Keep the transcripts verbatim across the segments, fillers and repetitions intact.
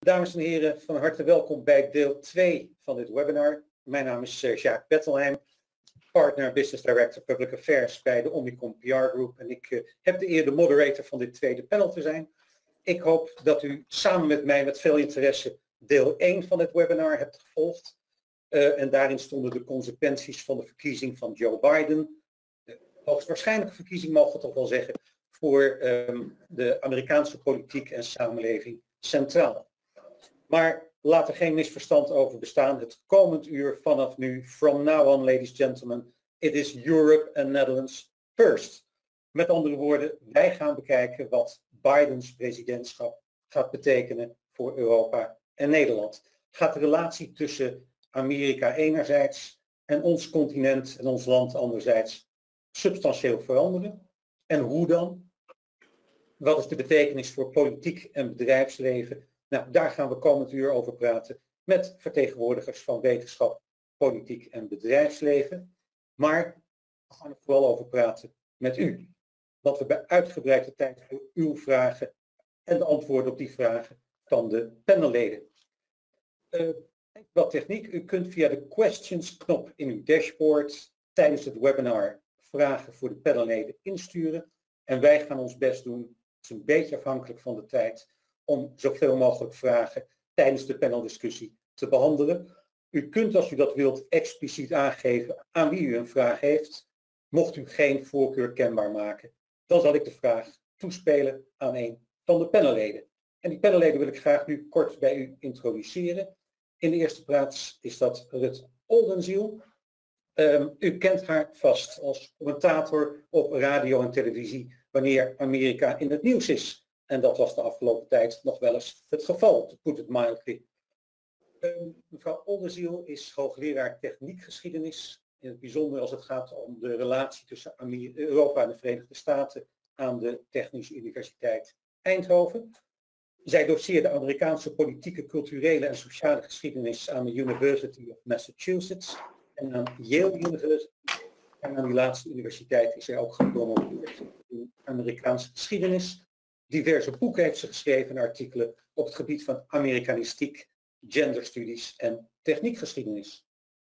Dames en heren, van harte welkom bij deel twee van dit webinar. Mijn naam is Jacques Bettelheim, partner Business Director Public Affairs bij de Omnicom P R Group. En ik uh, heb de eer de moderator van dit tweede panel te zijn. Ik hoop dat u samen met mij met veel interesse deel één van dit webinar hebt gevolgd. Uh, en daarin stonden de consequenties van de verkiezing van Joe Biden. De hoogstwaarschijnlijke verkiezing, mogen we toch wel zeggen, voor um, de Amerikaanse politiek en samenleving centraal. Maar laat er geen misverstand over bestaan. Het komend uur vanaf nu, from now on, ladies and gentlemen, it is Europe and Netherlands first. Met andere woorden, wij gaan bekijken wat Bidens presidentschap gaat betekenen voor Europa en Nederland. Gaat de relatie tussen Amerika enerzijds en ons continent en ons land anderzijds substantieel veranderen? En hoe dan? Wat is de betekenis voor politiek en bedrijfsleven? Nou, daar gaan we komend uur over praten met vertegenwoordigers van wetenschap, politiek en bedrijfsleven. Maar we gaan er vooral over praten met u. Dat we bij uitgebreide tijd voor uw vragen en de antwoorden op die vragen van de panelleden. Uh, wat techniek, u kunt via de questions knop in uw dashboard tijdens het webinar vragen voor de panelleden insturen. En wij gaan ons best doen, het is een beetje afhankelijk van de tijd, om zoveel mogelijk vragen tijdens de paneldiscussie te behandelen. U kunt, als u dat wilt, expliciet aangeven aan wie u een vraag heeft. Mocht u geen voorkeur kenbaar maken, dan zal ik de vraag toespelen aan een van de panelleden. En die panelleden wil ik graag nu kort bij u introduceren. In de eerste plaats is dat Rut Oldenziel. Um, u kent haar vast als commentator op radio en televisie wanneer Amerika in het nieuws is. En dat was de afgelopen tijd nog wel eens het geval, to put it mildly. Um, mevrouw Oldenziel is hoogleraar techniekgeschiedenis, in het bijzonder als het gaat om de relatie tussen Amerika, Europa en de Verenigde Staten aan de Technische Universiteit Eindhoven. Zij doceerde Amerikaanse politieke, culturele en sociale geschiedenis aan de University of Massachusetts en aan Yale University. En aan die laatste universiteit is zij ook gepromoveerd in Amerikaanse geschiedenis. Diverse boeken heeft ze geschreven en artikelen op het gebied van Amerikanistiek, genderstudies en techniekgeschiedenis.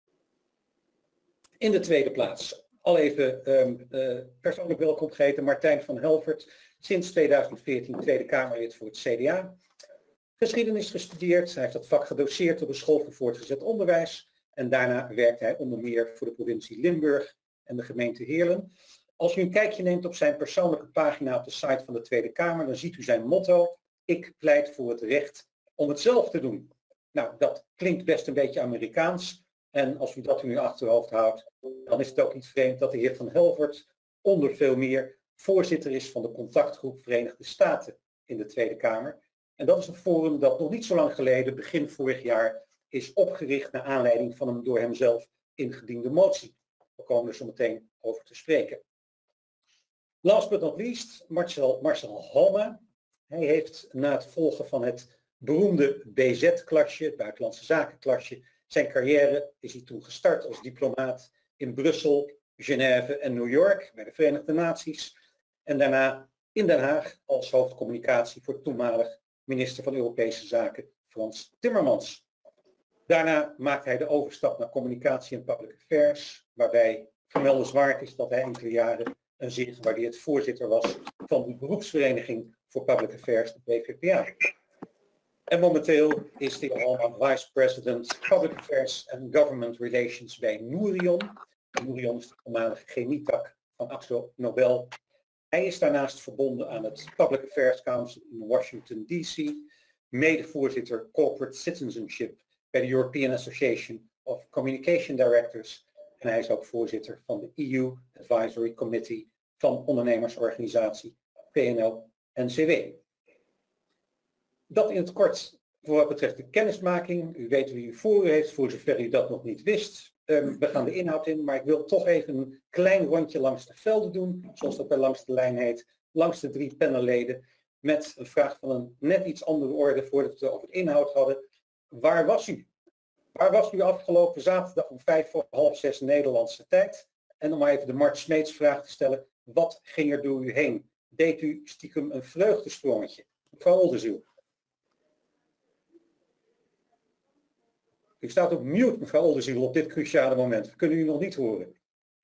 In de tweede plaats, al even um, uh, persoonlijk welkom geheten, Martijn van Helvert, sinds tweeduizend veertien Tweede Kamerlid voor het C D A. Geschiedenis gestudeerd, hij heeft dat vak gedoseerd op de School voor Voortgezet Onderwijs en daarna werkt hij onder meer voor de provincie Limburg en de gemeente Heerlen. Als u een kijkje neemt op zijn persoonlijke pagina op de site van de Tweede Kamer, dan ziet u zijn motto: ik pleit voor het recht om het zelf te doen. Nou, dat klinkt best een beetje Amerikaans. En als u dat in uw achterhoofd houdt, dan is het ook niet vreemd dat de heer Van Helvert onder veel meer voorzitter is van de contactgroep Verenigde Staten in de Tweede Kamer. En dat is een forum dat nog niet zo lang geleden, begin vorig jaar, is opgericht naar aanleiding van een door hemzelf ingediende motie. We komen er zo meteen over te spreken. Last but not least, Marcel, Marcel Halma. Hij heeft na het volgen van het beroemde B Z-klasje, het buitenlandse zakenklasje, zijn carrière is hij toen gestart als diplomaat in Brussel, Genève en New York bij de Verenigde Naties. En daarna in Den Haag als hoofdcommunicatie voor toenmalig minister van Europese Zaken Frans Timmermans. Daarna maakt hij de overstap naar communicatie en public affairs, waarbij vermeldenswaard is dat hij enkele jaren een zeer gewaardeerd voorzitter was van de beroepsvereniging voor Public Affairs, de B V P A. En momenteel is de heer Halma Vice President Public Affairs and Government Relations bij Nourion. Nourion is de voormalige chemietak van Akzo Nobel. Hij is daarnaast verbonden aan het Public Affairs Council in Washington D C, medevoorzitter Corporate Citizenship bij de European Association of Communication Directors. En hij is ook voorzitter van de E U Advisory Committee van ondernemersorganisatie P N L N C W. Dat in het kort voor wat betreft de kennismaking. U weet wie u voor u heeft, voor zover u dat nog niet wist. Um, we gaan de inhoud in, maar ik wil toch even een klein rondje langs de velden doen, zoals dat bij langs de lijn heet, langs de drie panelleden, met een vraag van een net iets andere orde voordat we het over de inhoud hadden. Waar was u? Waar was u afgelopen zaterdag om vijf voor half zes Nederlandse tijd? En om maar even de Mart Smeets vraag te stellen, wat ging er door u heen? Deed u stiekem een vreugdesprongetje? Mevrouw Oldenziel. U staat op mute, mevrouw Oldenziel, op dit cruciale moment. We kunnen u nog niet horen.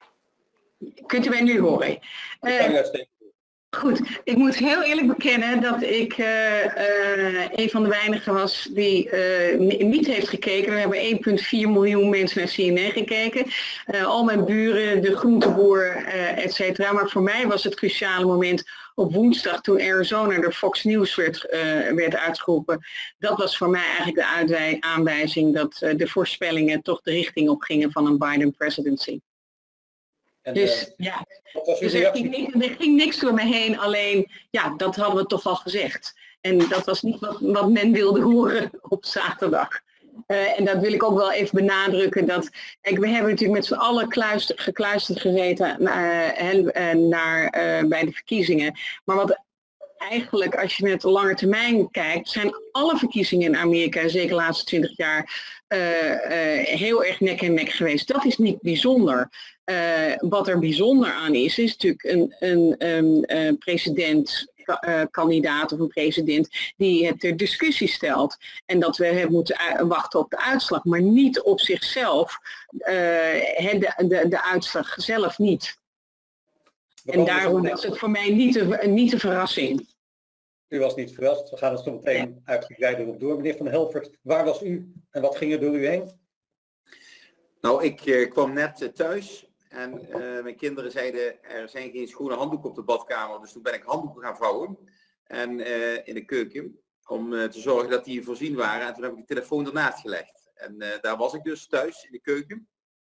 Kunt u mij nu horen? Ik kan u uitstekend. Goed, ik moet heel eerlijk bekennen dat ik uh, uh, een van de weinigen was die uh, niet heeft gekeken. We hebben één komma vier miljoen mensen naar C N N gekeken. Uh, al mijn buren, de groenteboer, uh, et cetera. Maar voor mij was het cruciale moment op woensdag toen Arizona door Fox News werd, uh, werd uitgeroepen. Dat was voor mij eigenlijk de uitwij- aanwijzing dat uh, de voorspellingen toch de richting op gingen van een Biden presidency. En, dus uh, ja, dus er, ging niks, er ging niks door me heen, alleen ja, dat hadden we toch al gezegd. En dat was niet wat, wat men wilde horen op zaterdag. Uh, en dat wil ik ook wel even benadrukken. Dat, kijk, we hebben natuurlijk met z'n allen kluister, gekluisterd gezeten uh, uh, naar, uh, bij de verkiezingen. Maar wat eigenlijk, als je met de lange termijn kijkt, zijn alle verkiezingen in Amerika, zeker de laatste twintig jaar, uh, uh, heel erg nek en nek geweest. Dat is niet bijzonder. Uh, wat er bijzonder aan is, is natuurlijk een, een, een, een presidentkandidaat uh, of een president die het ter discussie stelt. En dat we hebben moeten wachten op de uitslag, maar niet op zichzelf, uh, de, de, de uitslag zelf niet. En daarom was het voor mij niet een, niet een verrassing. U was niet verrast, we gaan er zo meteen ja. uitgebreid op door. Meneer Van Helfert, waar was u en wat ging er door u heen? Nou, ik uh, kwam net uh, thuis en uh, mijn kinderen zeiden er zijn geen schone handdoeken op de badkamer. Dus toen ben ik handdoeken gaan vouwen en, uh, in de keuken om uh, te zorgen dat die voorzien waren. En toen heb ik de telefoon ernaast gelegd. En uh, daar was ik dus thuis in de keuken.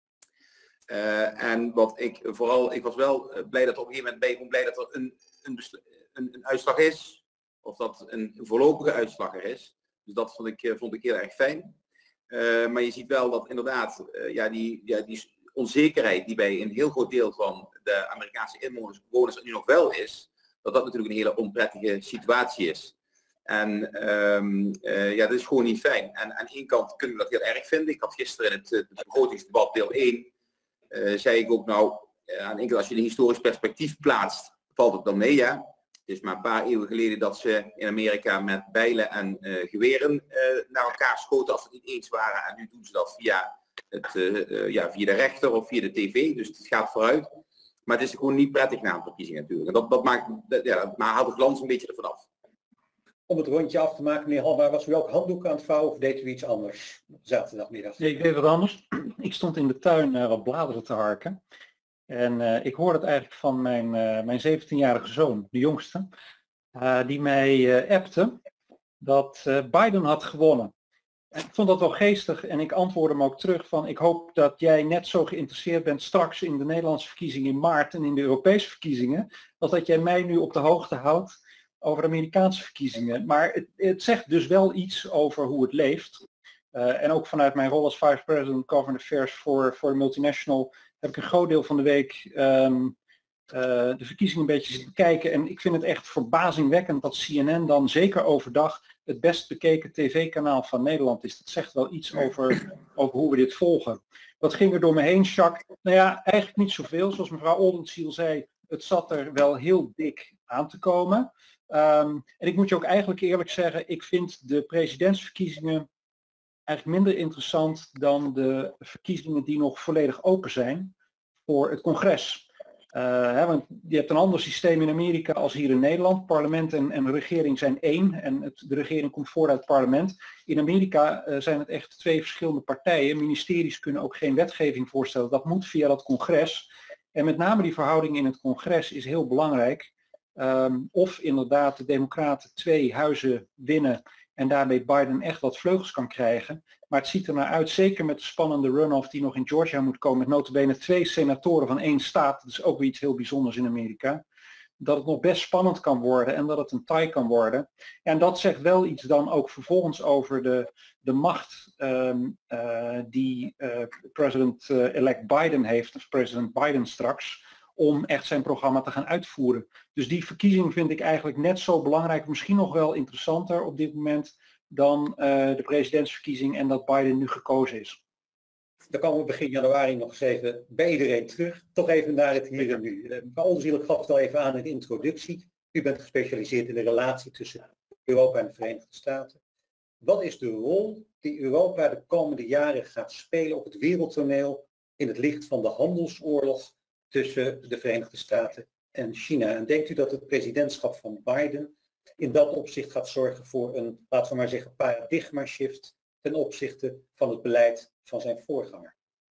Uh, en wat ik vooral, ik was wel uh, blij dat er op een gegeven moment ben ik blij dat er een, een, een, een uitslag is. Of dat een, een voorlopige uitslag er is. Dus dat vond ik, uh, vond ik heel erg fijn. Uh, maar je ziet wel dat inderdaad uh, ja, die, ja, die onzekerheid die bij een heel groot deel van de Amerikaanse inwoners bewoners nu nog wel is. Dat dat natuurlijk een hele onprettige situatie is. En um, uh, ja, dat is gewoon niet fijn. En aan de ene kant kunnen we dat heel erg vinden. Ik had gisteren in het, het begrotingsdebat deel één. Uh, zei ik ook nou, uh, aan de ene kant als je een historisch perspectief plaatst, valt het dan mee, ja. Het is maar een paar eeuwen geleden dat ze in Amerika met bijlen en uh, geweren uh, naar elkaar schoten als ze het niet eens waren. En nu doen ze dat via, het, uh, uh, ja, via de rechter of via de tv, dus het gaat vooruit. Maar het is gewoon niet prettig na een verkiezing natuurlijk. En dat, dat maakt, dat, ja, dat haalt de glans een beetje ervan af. Om het rondje af te maken, meneer Halma, was u ook handdoeken aan het vouwen of deed u iets anders zaterdagmiddag? Nee, ik deed wat anders. Ik stond in de tuin uh, wat bladeren te harken. En uh, ik hoorde het eigenlijk van mijn, uh, mijn zeventienjarige zoon, de jongste, uh, die mij uh, appte dat uh, Biden had gewonnen. En ik vond dat wel geestig en ik antwoordde hem ook terug van ik hoop dat jij net zo geïnteresseerd bent straks in de Nederlandse verkiezingen in maart en in de Europese verkiezingen, als dat jij mij nu op de hoogte houdt over de Amerikaanse verkiezingen. Maar het, het zegt dus wel iets over hoe het leeft. Uh, en ook vanuit mijn rol als Vice President Government Affairs voor, voor Multinational heb ik een groot deel van de week um, uh, de verkiezingen een beetje zitten kijken. En ik vind het echt verbazingwekkend dat C N N dan zeker overdag het best bekeken tv-kanaal van Nederland is. Dat zegt wel iets over, over hoe we dit volgen. Wat ging er door me heen, Jacques? Nou ja, eigenlijk niet zoveel. Zoals mevrouw Oldenziel zei, het zat er wel heel dik aan te komen. Um, en ik moet je ook eigenlijk eerlijk zeggen, ik vind de presidentsverkiezingen eigenlijk minder interessant dan de verkiezingen die nog volledig open zijn voor het congres. Uh, hè, want je hebt een ander systeem in Amerika als hier in Nederland. Parlement en, en regering zijn één en het, de regering komt voort uit het parlement. In Amerika uh, zijn het echt twee verschillende partijen. Ministeries kunnen ook geen wetgeving voorstellen. Dat moet via dat congres. En met name die verhouding in het congres is heel belangrijk. Um, of inderdaad de democraten twee huizen winnen en daarmee Biden echt wat vleugels kan krijgen. Maar het ziet er naar uit, zeker met de spannende runoff die nog in Georgia moet komen, met nota bene twee senatoren van één staat, dat is ook weer iets heel bijzonders in Amerika, dat het nog best spannend kan worden en dat het een tie kan worden. En dat zegt wel iets dan ook vervolgens over de, de macht um, uh, die uh, president-elect Biden heeft, of president Biden straks, om echt zijn programma te gaan uitvoeren. Dus die verkiezing vind ik eigenlijk net zo belangrijk, misschien nog wel interessanter op dit moment dan uh, de presidentsverkiezing en dat Biden nu gekozen is. Dan komen we begin januari nog eens even bij iedereen terug. Toch even naar het hier en nu. Mevrouw Oldenziel, ik gaf het al even aan in de introductie. U bent gespecialiseerd in de relatie tussen Europa en de Verenigde Staten. Wat is de rol die Europa de komende jaren gaat spelen op het wereldtoneel in het licht van de handelsoorlog tussen de Verenigde Staten en China? En denkt u dat het presidentschap van Biden in dat opzicht gaat zorgen voor een, laten we maar zeggen, paradigma shift ten opzichte van het beleid van zijn voorganger?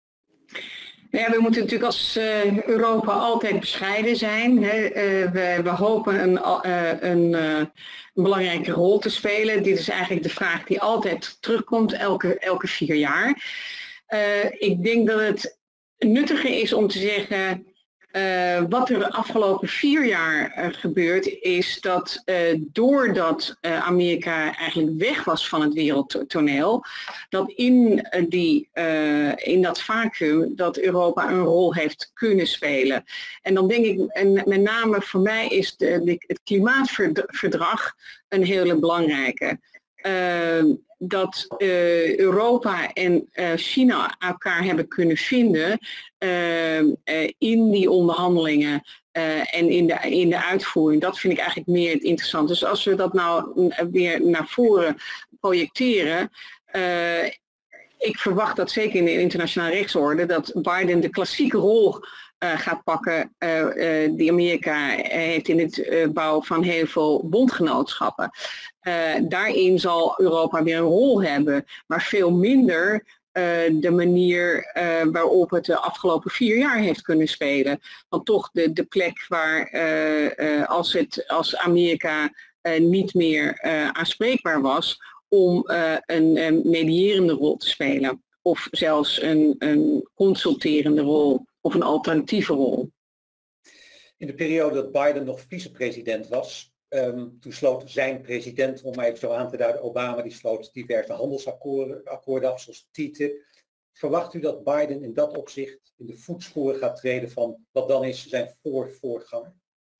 Ja, we moeten natuurlijk als uh, Europa altijd bescheiden zijn. Hè. Uh, we, we hopen een, uh, een, uh, een belangrijke rol te spelen. Dit is eigenlijk de vraag die altijd terugkomt, elke, elke vier jaar. Uh, ik denk dat het nuttiger is om te zeggen, uh, wat er de afgelopen vier jaar uh, gebeurt, is dat uh, doordat uh, Amerika eigenlijk weg was van het wereldtoneel, dat in, uh, die, uh, in dat vacuüm dat Europa een rol heeft kunnen spelen. En dan denk ik, en met name voor mij is de, de, het klimaatverdrag een hele belangrijke. Uh, dat uh, Europa en uh, China elkaar hebben kunnen vinden uh, uh, in die onderhandelingen uh, en in de, in de uitvoering. Dat vind ik eigenlijk meer het interessant. Dus als we dat nou weer naar voren projecteren, uh, ik verwacht dat zeker in de internationale rechtsorde, dat Biden de klassieke rol Uh, gaat pakken uh, uh, die Amerika heeft in het uh, bouwen van heel veel bondgenootschappen. Uh, daarin zal Europa weer een rol hebben, maar veel minder uh, de manier uh, waarop het de afgelopen vier jaar heeft kunnen spelen. Want toch de, de plek waar uh, uh, als, het, als Amerika uh, niet meer uh, aanspreekbaar was om uh, een, een medierende rol te spelen. Of zelfs een, een consulterende rol. Of een alternatieve rol. In de periode dat Biden nog vicepresident was, um, toen sloot zijn president, om even zo aan te duiden, Obama, die sloot diverse handelsakkoorden akkoorden af, zoals T T I P. Verwacht u dat Biden in dat opzicht in de voetsporen gaat treden van wat dan is zijn voor-voorganger?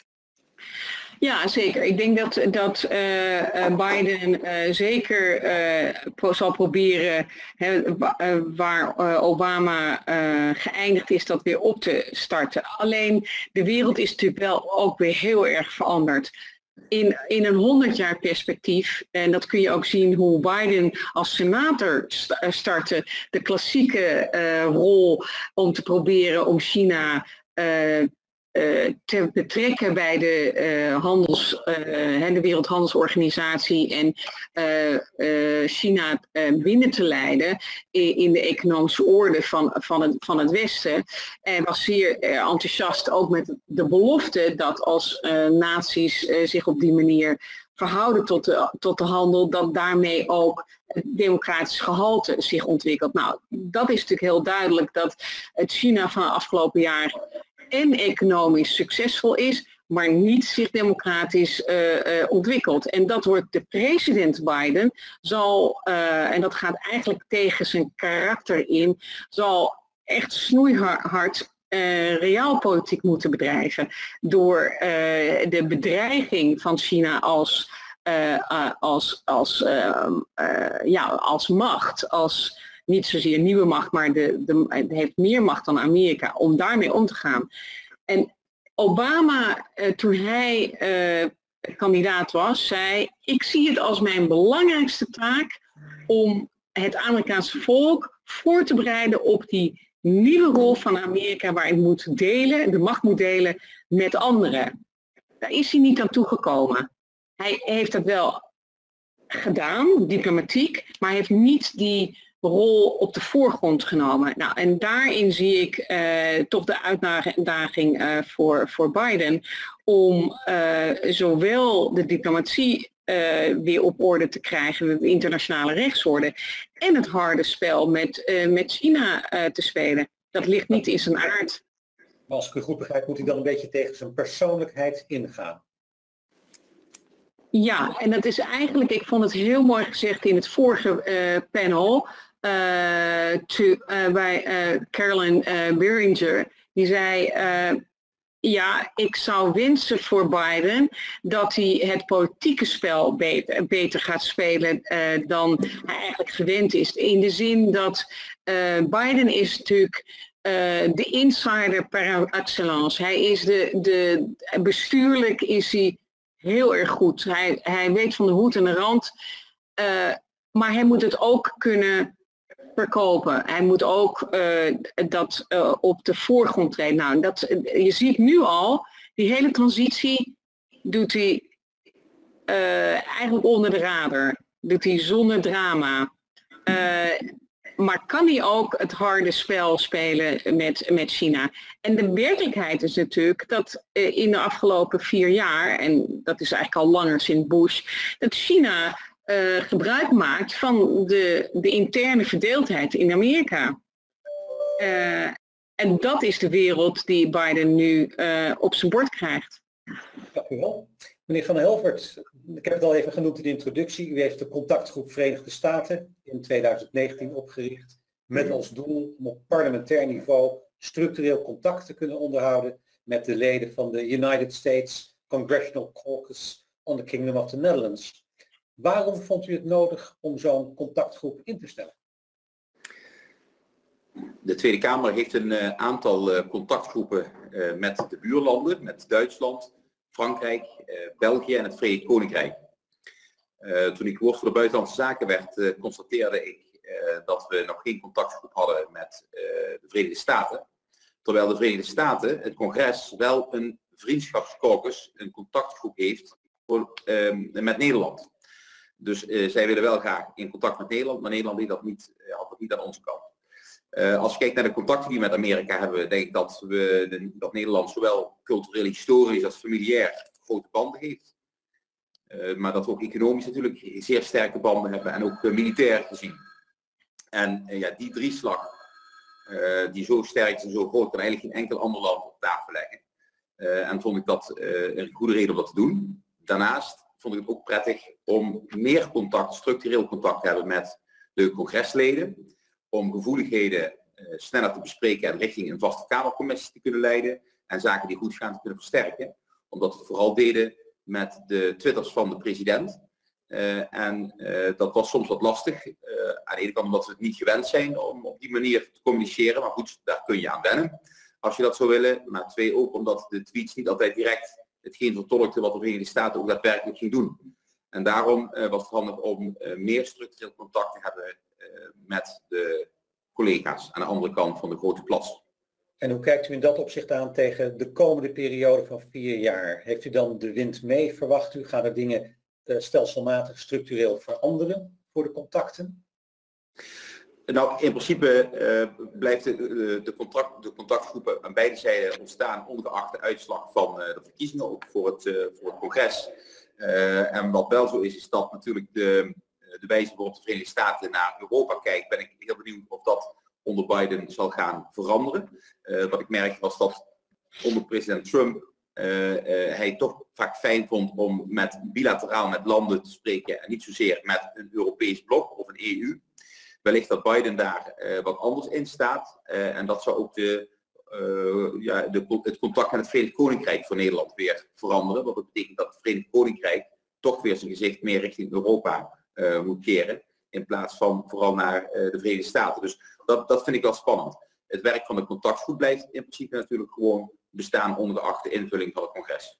Ja, zeker. Ik denk dat, dat uh, Biden uh, zeker uh, zal proberen, hè, uh, waar uh, Obama uh, geëindigd is, dat weer op te starten. Alleen de wereld is natuurlijk wel ook weer heel erg veranderd. In, in een honderd jaar perspectief, en dat kun je ook zien hoe Biden als senator startte, de klassieke uh, rol om te proberen om China uh, Uh, te betrekken bij de, uh, handels, uh, de Wereldhandelsorganisatie en uh, uh, China uh, binnen te leiden in, in de economische orde van, van, het, van het Westen. En was zeer uh, enthousiast ook met de belofte dat als uh, naties uh, zich op die manier verhouden tot de, tot de handel, dat daarmee ook het democratisch gehalte zich ontwikkelt. Nou, dat is natuurlijk heel duidelijk dat het China van de afgelopen jaar en economisch succesvol is, maar niet zich democratisch uh, uh, ontwikkelt. En dat wordt de president Biden, zal, uh, en dat gaat eigenlijk tegen zijn karakter in, zal echt snoeihard uh, realpolitiek moeten bedrijven. Door uh, de bedreiging van China als, uh, uh, als, als, uh, uh, ja, als macht, als niet zozeer nieuwe macht, maar de, de, het heeft meer macht dan Amerika, om daarmee om te gaan. En Obama, eh, toen hij eh, kandidaat was, zei, ik zie het als mijn belangrijkste taak om het Amerikaanse volk voor te bereiden op die nieuwe rol van Amerika, waar ik moet delen, de macht moet delen met anderen. Daar is hij niet aan toegekomen. Hij heeft dat wel gedaan, diplomatiek, maar hij heeft niet die rol op de voorgrond genomen. Nou, en daarin zie ik uh, toch de uitdaging uh, voor, voor Biden om uh, zowel de diplomatie uh, weer op orde te krijgen, de internationale rechtsorde, en het harde spel met, uh, met China uh, te spelen. Dat ligt niet in zijn aard. Maar als ik u goed begrijp, moet hij dan een beetje tegen zijn persoonlijkheid ingaan. Ja, en dat is eigenlijk, ik vond het heel mooi gezegd in het vorige uh, panel, Uh, to, uh, bij uh, Carolyn uh, Beringer, die zei, uh, ja, ik zou wensen voor Biden dat hij het politieke spel beter, beter gaat spelen uh, dan hij eigenlijk gewend is. In de zin dat uh, Biden is natuurlijk uh, de insider par excellence. Hij is de, de, bestuurlijk is hij heel erg goed. Hij, hij weet van de hoed en de rand. Uh, maar hij moet het ook kunnen verkopen. Hij moet ook uh, dat uh, op de voorgrond treden. Nou, dat, je ziet nu al, die hele transitie doet hij uh, eigenlijk onder de radar. Doet hij zonder drama. Uh, maar kan hij ook het harde spel spelen met, met China? En de werkelijkheid is natuurlijk dat uh, in de afgelopen vier jaar, en dat is eigenlijk al langer sinds Bush, dat China uh, gebruik maakt van de, de interne verdeeldheid in Amerika. Uh, en dat is de wereld die Biden nu uh, op zijn bord krijgt. Dank u wel. Meneer Van Helvert, ik heb het al even genoemd in de introductie. U heeft de contactgroep Verenigde Staten in tweeduizend negentien opgericht met als doel om op parlementair niveau structureel contact te kunnen onderhouden met de leden van de United States Congressional Caucus on the Kingdom of the Netherlands. Waarom vond u het nodig om zo'n contactgroep in te stellen? De Tweede Kamer heeft een uh, aantal uh, contactgroepen uh, met de buurlanden, met Duitsland, Frankrijk, uh, België en het Verenigd Koninkrijk. Uh, toen ik hoofd voor de buitenlandse zaken werd, uh, constateerde ik uh, dat we nog geen contactgroep hadden met uh, de Verenigde Staten. Terwijl de Verenigde Staten, het congres, wel een vriendschapscaucus, een contactgroep heeft voor, uh, met Nederland. Dus uh, zij willen wel graag in contact met Nederland, maar Nederland deed dat niet, uh, had dat niet aan onze kant. Uh, als je kijkt naar de contacten die we met Amerika hebben, denk ik dat, we de, dat Nederland zowel cultureel, historisch als familiair grote banden heeft. Uh, maar dat we ook economisch natuurlijk zeer sterke banden hebben en ook uh, militair gezien. En uh, ja, die drieslag, uh, die zo sterk is en zo groot, kan eigenlijk geen enkel ander land op tafel leggen. Uh, en vond ik dat uh, een goede reden om dat te doen. Daarnaast vond ik het ook prettig om meer contact, structureel contact te hebben met de congresleden. Om gevoeligheden uh, sneller te bespreken en richting een vaste kamercommissie te kunnen leiden en zaken die goed gaan te kunnen versterken. Omdat we het vooral deden met de twitters van de president. Uh, en uh, dat was soms wat lastig. Uh, aan de ene kant omdat we het niet gewend zijn om op die manier te communiceren, maar goed, daar kun je aan wennen als je dat zou willen. Maar twee, ook omdat de tweets niet altijd direct hetgeen vertolkten wat de Verenigde Staten ook daadwerkelijk ging doen. En daarom uh, was het handig om uh, meer structureel contact te hebben met de collega's aan de andere kant van de grote plas. En hoe kijkt u in dat opzicht aan tegen de komende periode van vier jaar? Heeft u dan de wind mee? Verwacht u, gaan er dingen uh, stelselmatig structureel veranderen voor de contacten? Nou, in principe uh, blijft de, de, de, contract, de contactgroepen aan beide zijden ontstaan ongeacht de uitslag van uh, de verkiezingen, ook voor het, uh, voor het congres. Uh, en wat wel zo is, is dat natuurlijk de de wijze waarop de Verenigde Staten naar Europa kijkt, ben ik heel benieuwd of dat onder Biden zal gaan veranderen. Uh, wat ik merk was dat onder president Trump uh, uh, hij toch vaak fijn vond om met bilateraal met landen te spreken en niet zozeer met een Europees blok of een E U. Wellicht dat Biden daar uh, wat anders in staat uh, en dat zou ook de, uh, ja, de, het contact met het Verenigd Koninkrijk voor Nederland weer veranderen. Wat dat betekent dat het Verenigd Koninkrijk toch weer zijn gezicht meer richting Europa Uh, moet keren, in plaats van vooral naar uh, de Verenigde Staten. Dus dat, dat vind ik wel spannend. Het werk van de contactgroep blijft in principe natuurlijk gewoon bestaan ongeacht de invulling van het congres.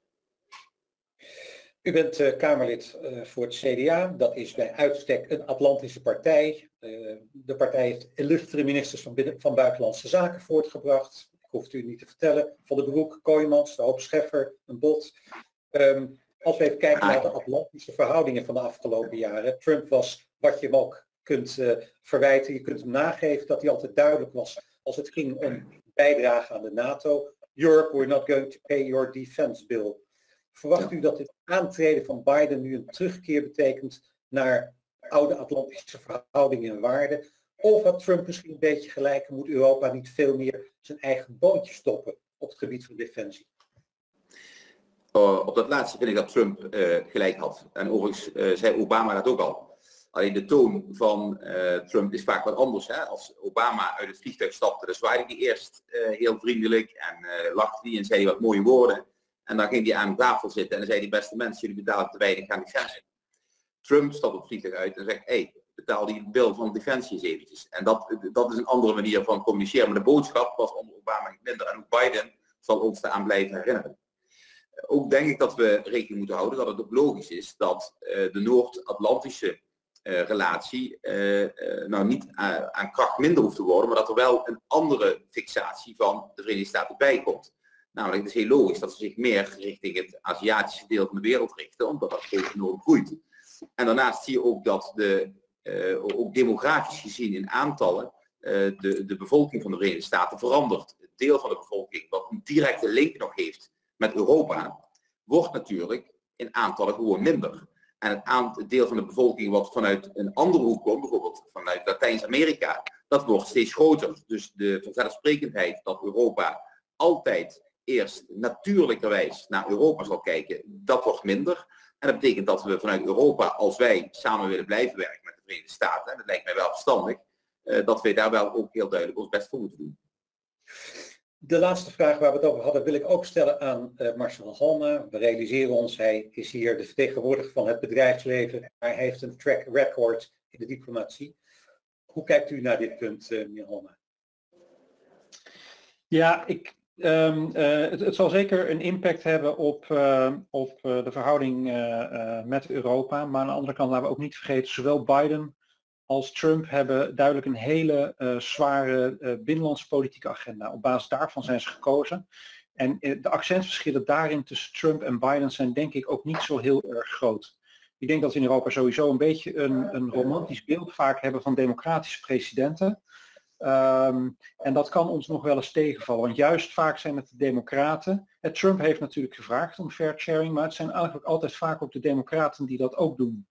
U bent uh, Kamerlid uh, voor het C D A. Dat is bij uitstek een Atlantische partij. Uh, de partij heeft illustere ministers van, binnen, van Buitenlandse Zaken voortgebracht. Ik hoef het u niet te vertellen. Van der Broek, Kooijmans, de Hoop Scheffer, een Bot. Um, Als we even kijken naar de Atlantische verhoudingen van de afgelopen jaren. Trump was wat je hem ook kunt uh, verwijten. Je kunt hem nageven dat hij altijd duidelijk was als het ging om bijdrage aan de NATO. Europe, we're not going to pay your defense bill. Verwacht u dat dit aantreden van Biden nu een terugkeer betekent naar oude Atlantische verhoudingen en waarden? Of had Trump misschien een beetje gelijk en moet Europa niet veel meer zijn eigen boontje stoppen op het gebied van defensie? Uh, op dat laatste vind ik dat Trump uh, gelijk had. En overigens uh, zei Obama dat ook al. Alleen de toon van uh, Trump is vaak wat anders. Hè? Als Obama uit het vliegtuig stapte, dan zwaaide hij eerst uh, heel vriendelijk en uh, lachte hij en zei hij wat mooie woorden. En dan ging hij aan tafel zitten en dan zei hij, beste mensen, jullie betalen te weinig aan defensie. Trump stapt op het vliegtuig uit en zegt, hé, hey, betaal die bil van defensie eens eventjes. En dat, dat is een andere manier van communiceren. Maar de boodschap was onder Obama niet minder. En ook Biden zal ons daaraan blijven herinneren. Ook denk ik dat we rekening moeten houden dat het ook logisch is dat uh, de Noord-Atlantische uh, relatie uh, uh, nou niet uh, aan kracht minder hoeft te worden, maar dat er wel een andere fixatie van de Verenigde Staten bij komt. Namelijk, het is heel logisch dat ze zich meer richting het Aziatische deel van de wereld richten, omdat dat enorm groeit. En daarnaast zie je ook dat de, uh, ook demografisch gezien in aantallen, uh, de, de bevolking van de Verenigde Staten verandert. Het deel van de bevolking wat een directe link nog heeft met Europa, wordt natuurlijk in aantallen gewoon minder. En het, aantal, het deel van de bevolking wat vanuit een andere hoek komt, bijvoorbeeld vanuit Latijns-Amerika, dat wordt steeds groter. Dus de vanzelfsprekendheid dat Europa altijd eerst natuurlijkerwijs naar Europa zal kijken, dat wordt minder. En dat betekent dat we vanuit Europa, als wij samen willen blijven werken met de Verenigde Staten, en dat lijkt mij wel verstandig, uh, dat wij daar wel ook heel duidelijk ons best voor moeten doen. De laatste vraag waar we het over hadden wil ik ook stellen aan uh, Marcel Halma. We realiseren ons, hij is hier de vertegenwoordiger van het bedrijfsleven. Hij heeft een track record in de diplomatie. Hoe kijkt u naar dit punt, uh, meneer Halma? Ja, ik, um, uh, het, het zal zeker een impact hebben op, uh, op uh, de verhouding uh, uh, met Europa. Maar aan de andere kant laten we ook niet vergeten, zowel Biden als Trump hebben duidelijk een hele uh, zware uh, binnenlandse politieke agenda. Op basis daarvan zijn ze gekozen. En uh, de accentsverschillen daarin tussen Trump en Biden zijn denk ik ook niet zo heel erg groot. Ik denk dat we in Europa sowieso een beetje een, een romantisch beeld vaak hebben van democratische presidenten. Um, en dat kan ons nog wel eens tegenvallen, want juist vaak zijn het de democraten. En Trump heeft natuurlijk gevraagd om fair sharing, maar het zijn eigenlijk altijd vaak ook de democraten die dat ook doen.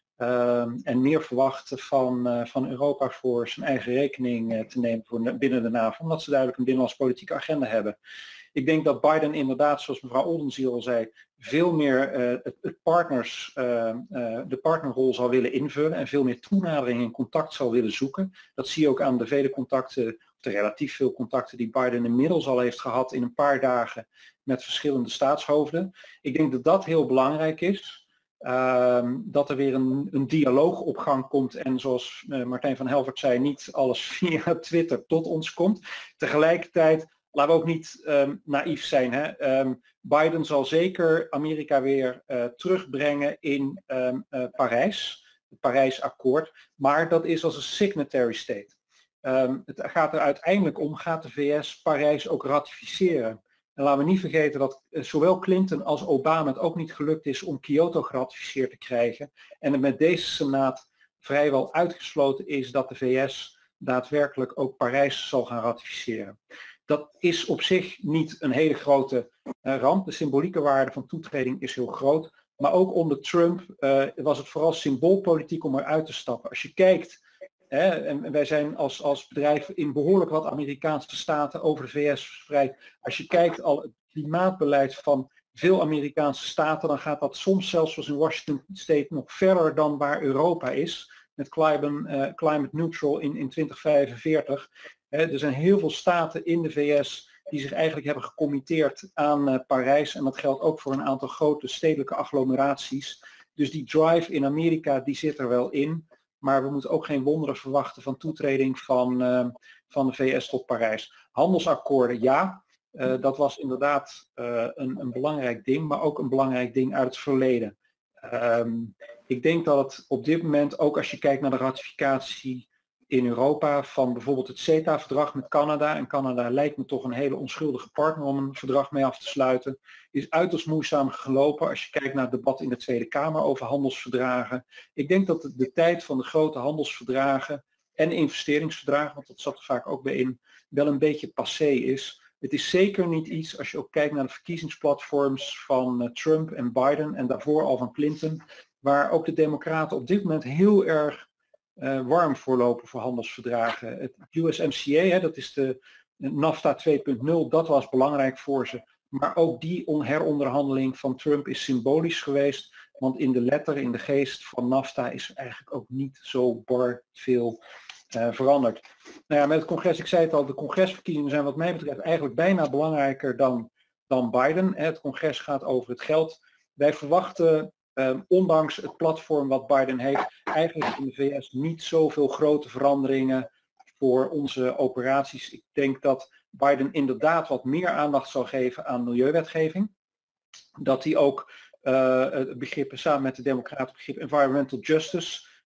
Um, en meer verwachten van, uh, van Europa voor zijn eigen rekening uh, te nemen voor, binnen de NAVO, omdat ze duidelijk een binnenlandse politieke agenda hebben. Ik denk dat Biden inderdaad, zoals mevrouw Oldenziel al zei, veel meer uh, het, het partners, uh, uh, de partnerrol zal willen invullen en veel meer toenadering en contact zal willen zoeken. Dat zie je ook aan de vele contacten, of de relatief veel contacten die Biden inmiddels al heeft gehad in een paar dagen met verschillende staatshoofden. Ik denk dat dat heel belangrijk is. Uh, dat er weer een, een dialoog op gang komt en zoals uh, Martijn van Helvert zei, niet alles via Twitter tot ons komt. Tegelijkertijd laten we ook niet um, naïef zijn. Hè? Um, Biden zal zeker Amerika weer uh, terugbrengen in um, uh, Parijs, het Parijsakkoord, maar dat is als een signatory state. Um, het gaat er uiteindelijk om, gaat de V S Parijs ook ratificeren? En laten we niet vergeten dat uh, zowel Clinton als Obama het ook niet gelukt is om Kyoto geratificeerd te krijgen. En het met deze senaat vrijwel uitgesloten is dat de V S daadwerkelijk ook Parijs zal gaan ratificeren. Dat is op zich niet een hele grote uh, ramp. De symbolieke waarde van toetreding is heel groot. Maar ook onder Trump uh, was het vooral symboolpolitiek om eruit te stappen. Als je kijkt, hè, en wij zijn als, als bedrijf in behoorlijk wat Amerikaanse staten over de V S verspreid. Als je kijkt al het klimaatbeleid van veel Amerikaanse staten, dan gaat dat soms zelfs zoals in Washington State nog verder dan waar Europa is. Met climate, uh, climate neutral in, in twintig vijfenveertig. He, er zijn heel veel staten in de V S die zich eigenlijk hebben gecommitteerd aan uh, Parijs. En dat geldt ook voor een aantal grote stedelijke agglomeraties. Dus die drive in Amerika die zit er wel in. Maar we moeten ook geen wonderen verwachten van toetreding van, uh, van de V S tot Parijs. Handelsakkoorden, ja. Uh, dat was inderdaad uh, een, een belangrijk ding, maar ook een belangrijk ding uit het verleden. Um, ik denk dat het op dit moment, ook als je kijkt naar de ratificatie in Europa van bijvoorbeeld het CETA-verdrag met Canada, en Canada lijkt me toch een hele onschuldige partner om een verdrag mee af te sluiten, is uiterst moeizaam gelopen als je kijkt naar het debat in de Tweede Kamer over handelsverdragen. Ik denk dat de, de tijd van de grote handelsverdragen en investeringsverdragen, want dat zat er vaak ook bij in, wel een beetje passé is. Het is zeker niet iets, als je ook kijkt naar de verkiezingsplatforms van uh, Trump en Biden en daarvoor al van Clinton, waar ook de democraten op dit moment heel erg uh, warm voorlopen voor handelsverdragen. Het U S M C A, hè, dat is de NAFTA twee punt nul, dat was belangrijk voor ze. Maar ook die heronderhandeling van Trump is symbolisch geweest, want in de letter, in de geest van NAFTA is er eigenlijk ook niet zo bar veel Uh, veranderd. Nou ja, met het congres, ik zei het al, de congresverkiezingen zijn wat mij betreft eigenlijk bijna belangrijker dan, dan Biden. Het congres gaat over het geld. Wij verwachten, uh, ondanks het platform wat Biden heeft, eigenlijk in de V S niet zoveel grote veranderingen voor onze operaties. Ik denk dat Biden inderdaad wat meer aandacht zal geven aan milieuwetgeving. Dat hij ook uh, het begrip, samen met de democraten, het begrip environmental justice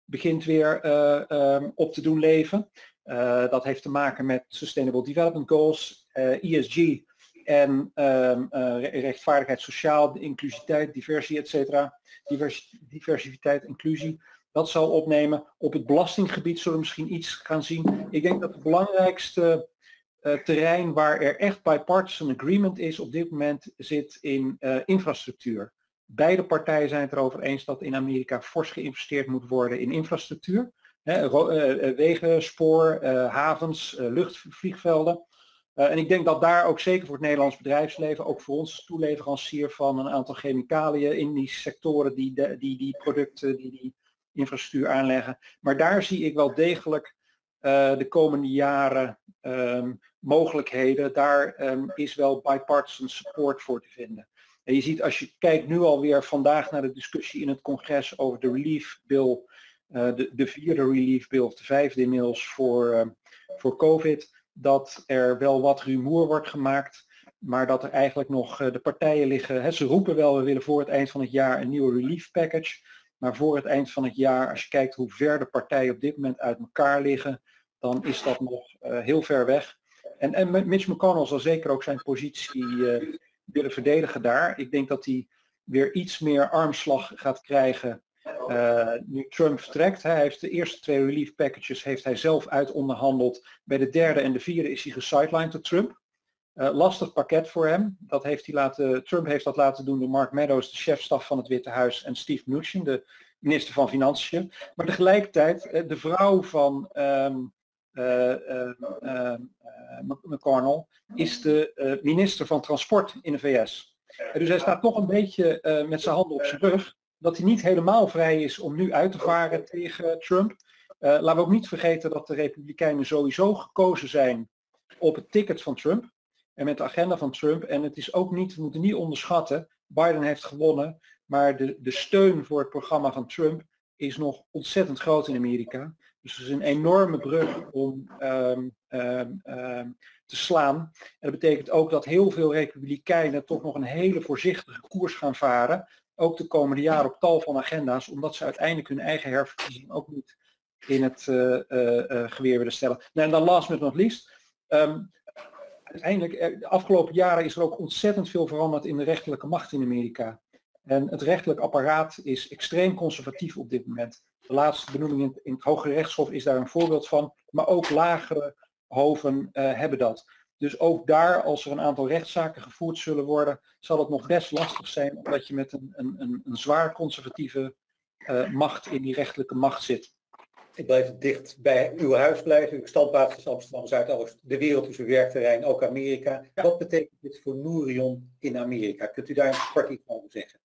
begint weer uh, um, op te doen leven. Uh, dat heeft te maken met Sustainable Development Goals, uh, E S G en um, uh, rechtvaardigheid sociaal, inclusiviteit, diversie, et cetera. Divers, diversiteit, inclusie. Dat zal opnemen. Op het belastinggebied zullen we misschien iets gaan zien. Ik denk dat het belangrijkste uh, terrein waar er echt bipartisan agreement is op dit moment zit in uh, infrastructuur. Beide partijen zijn het erover eens dat in Amerika fors geïnvesteerd moet worden in infrastructuur. He, uh, wegen, spoor, uh, havens, uh, luchtvliegvelden. Uh, en ik denk dat daar ook zeker voor het Nederlands bedrijfsleven, ook voor ons toeleverancier van een aantal chemicaliën in die sectoren die de, die, die producten, die die infrastructuur aanleggen. Maar daar zie ik wel degelijk uh, de komende jaren um, mogelijkheden. Daar um, is wel bipartisan support voor te vinden. En je ziet als je kijkt nu alweer vandaag naar de discussie in het congres over de relief bill, uh, de, de vierde relief bill of de vijfde inmiddels voor, uh, voor COVID, dat er wel wat rumoer wordt gemaakt, maar dat er eigenlijk nog uh, de partijen liggen. Hè, ze roepen wel, we willen voor het eind van het jaar een nieuwe relief package, maar voor het eind van het jaar, als je kijkt hoe ver de partijen op dit moment uit elkaar liggen, dan is dat nog uh, heel ver weg. En, en Mitch McConnell zal zeker ook zijn positie uh, willen verdedigen daar. Ik denk dat hij weer iets meer armslag gaat krijgen uh, nu Trump vertrekt. Hij heeft de eerste twee relief packages heeft hij zelf uitonderhandeld. Bij de derde en de vierde is hij gesidelined door Trump. Uh, lastig pakket voor hem. Dat heeft hij laten, Trump heeft dat laten doen door Mark Meadows, de chefstaf van het Witte Huis, en Steve Mnuchin, de minister van Financiën. Maar tegelijkertijd uh, de vrouw van um, uh, uh, uh, uh, McConnell is de uh, minister van Transport in de V S. Uh, dus hij staat toch een beetje uh, met zijn handen op zijn rug. Dat hij niet helemaal vrij is om nu uit te varen tegen Trump. Uh, laten we ook niet vergeten dat de Republikeinen sowieso gekozen zijn op het ticket van Trump. En met de agenda van Trump. En het is ook niet, we moeten niet onderschatten, Biden heeft gewonnen, maar de, de steun voor het programma van Trump is nog ontzettend groot in Amerika. Dus het is een enorme brug om um, um, um, te slaan. En dat betekent ook dat heel veel Republikeinen toch nog een hele voorzichtige koers gaan varen. Ook de komende jaren op tal van agenda's, omdat ze uiteindelijk hun eigen herverkiezing ook niet in het uh, uh, uh, geweer willen stellen. Nou, en dan last but not least. Um, Uiteindelijk, de afgelopen jaren is er ook ontzettend veel veranderd in de rechterlijke macht in Amerika. En het rechtelijk apparaat is extreem conservatief op dit moment. De laatste benoeming in, in het Hoge Rechtshof is daar een voorbeeld van, maar ook lagere hoven uh, hebben dat. Dus ook daar, als er een aantal rechtszaken gevoerd zullen worden, zal het nog best lastig zijn, omdat je met een, een, een, een zwaar conservatieve uh, macht in die rechterlijke macht zit. Ik blijf dicht bij uw huis blijven. Uw standplaats is Amsterdam Zuidoost. De wereld is uw werkterrein, ook Amerika. Ja. Wat betekent dit voor Nourion in Amerika? Kunt u daar een kort iets over zeggen?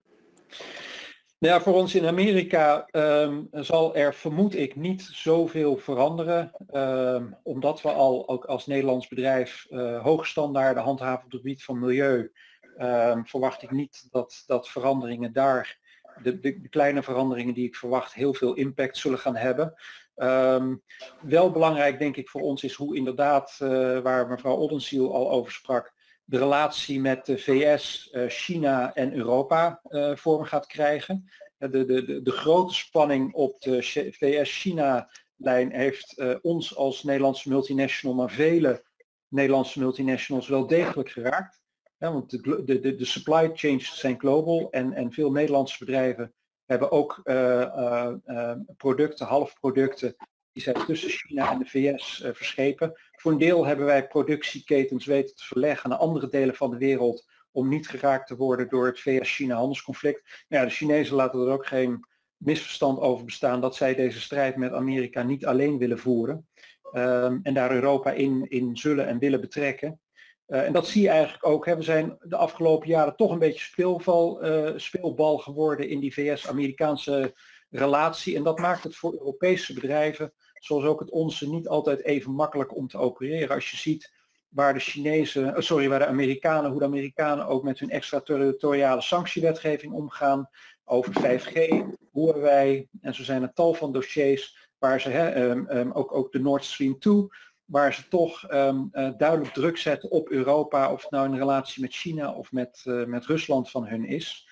Nou ja, voor ons in Amerika um, zal er, vermoed ik, niet zoveel veranderen. Um, omdat we al ook als Nederlands bedrijf uh, hoge standaarden handhaven op het gebied van milieu. Um, verwacht ik niet dat, dat veranderingen daar, de, de, de kleine veranderingen die ik verwacht, heel veel impact zullen gaan hebben. Um, wel belangrijk denk ik voor ons is hoe inderdaad, uh, waar mevrouw Oldenziel al over sprak, de relatie met de V S, uh, China en Europa uh, vorm gaat krijgen. De, de, de, de grote spanning op de V S-China-lijn heeft uh, ons als Nederlandse multinational, maar vele Nederlandse multinationals wel degelijk geraakt. Ja, want de, de, de supply chains zijn global en, en veel Nederlandse bedrijven hebben ook uh, uh, uh, producten, halfproducten, die zijn tussen China en de V S uh, verschepen. Voor een deel hebben wij productieketens weten te verleggen naar andere delen van de wereld om niet geraakt te worden door het V S-China handelsconflict. Ja, de Chinezen laten er ook geen misverstand over bestaan dat zij deze strijd met Amerika niet alleen willen voeren. Um, en daar Europa in, in zullen en willen betrekken. Uh, en dat zie je eigenlijk ook. Hè. We zijn de afgelopen jaren toch een beetje speelval, uh, speelbal geworden in die V S-Amerikaanse relatie. En dat maakt het voor Europese bedrijven, zoals ook het onze, niet altijd even makkelijk om te opereren. Als je ziet waar de Chinezen, uh, sorry, waar de Amerikanen, hoe de Amerikanen ook met hun extraterritoriale sanctiewetgeving omgaan. Over vijf G, hoe wij, en zo zijn er tal van dossiers waar ze, hè, um, um, ook, ook de Nord Stream twee, waar ze toch um, uh, duidelijk druk zetten op Europa, of het nou in relatie met China of met, uh, met Rusland van hun is.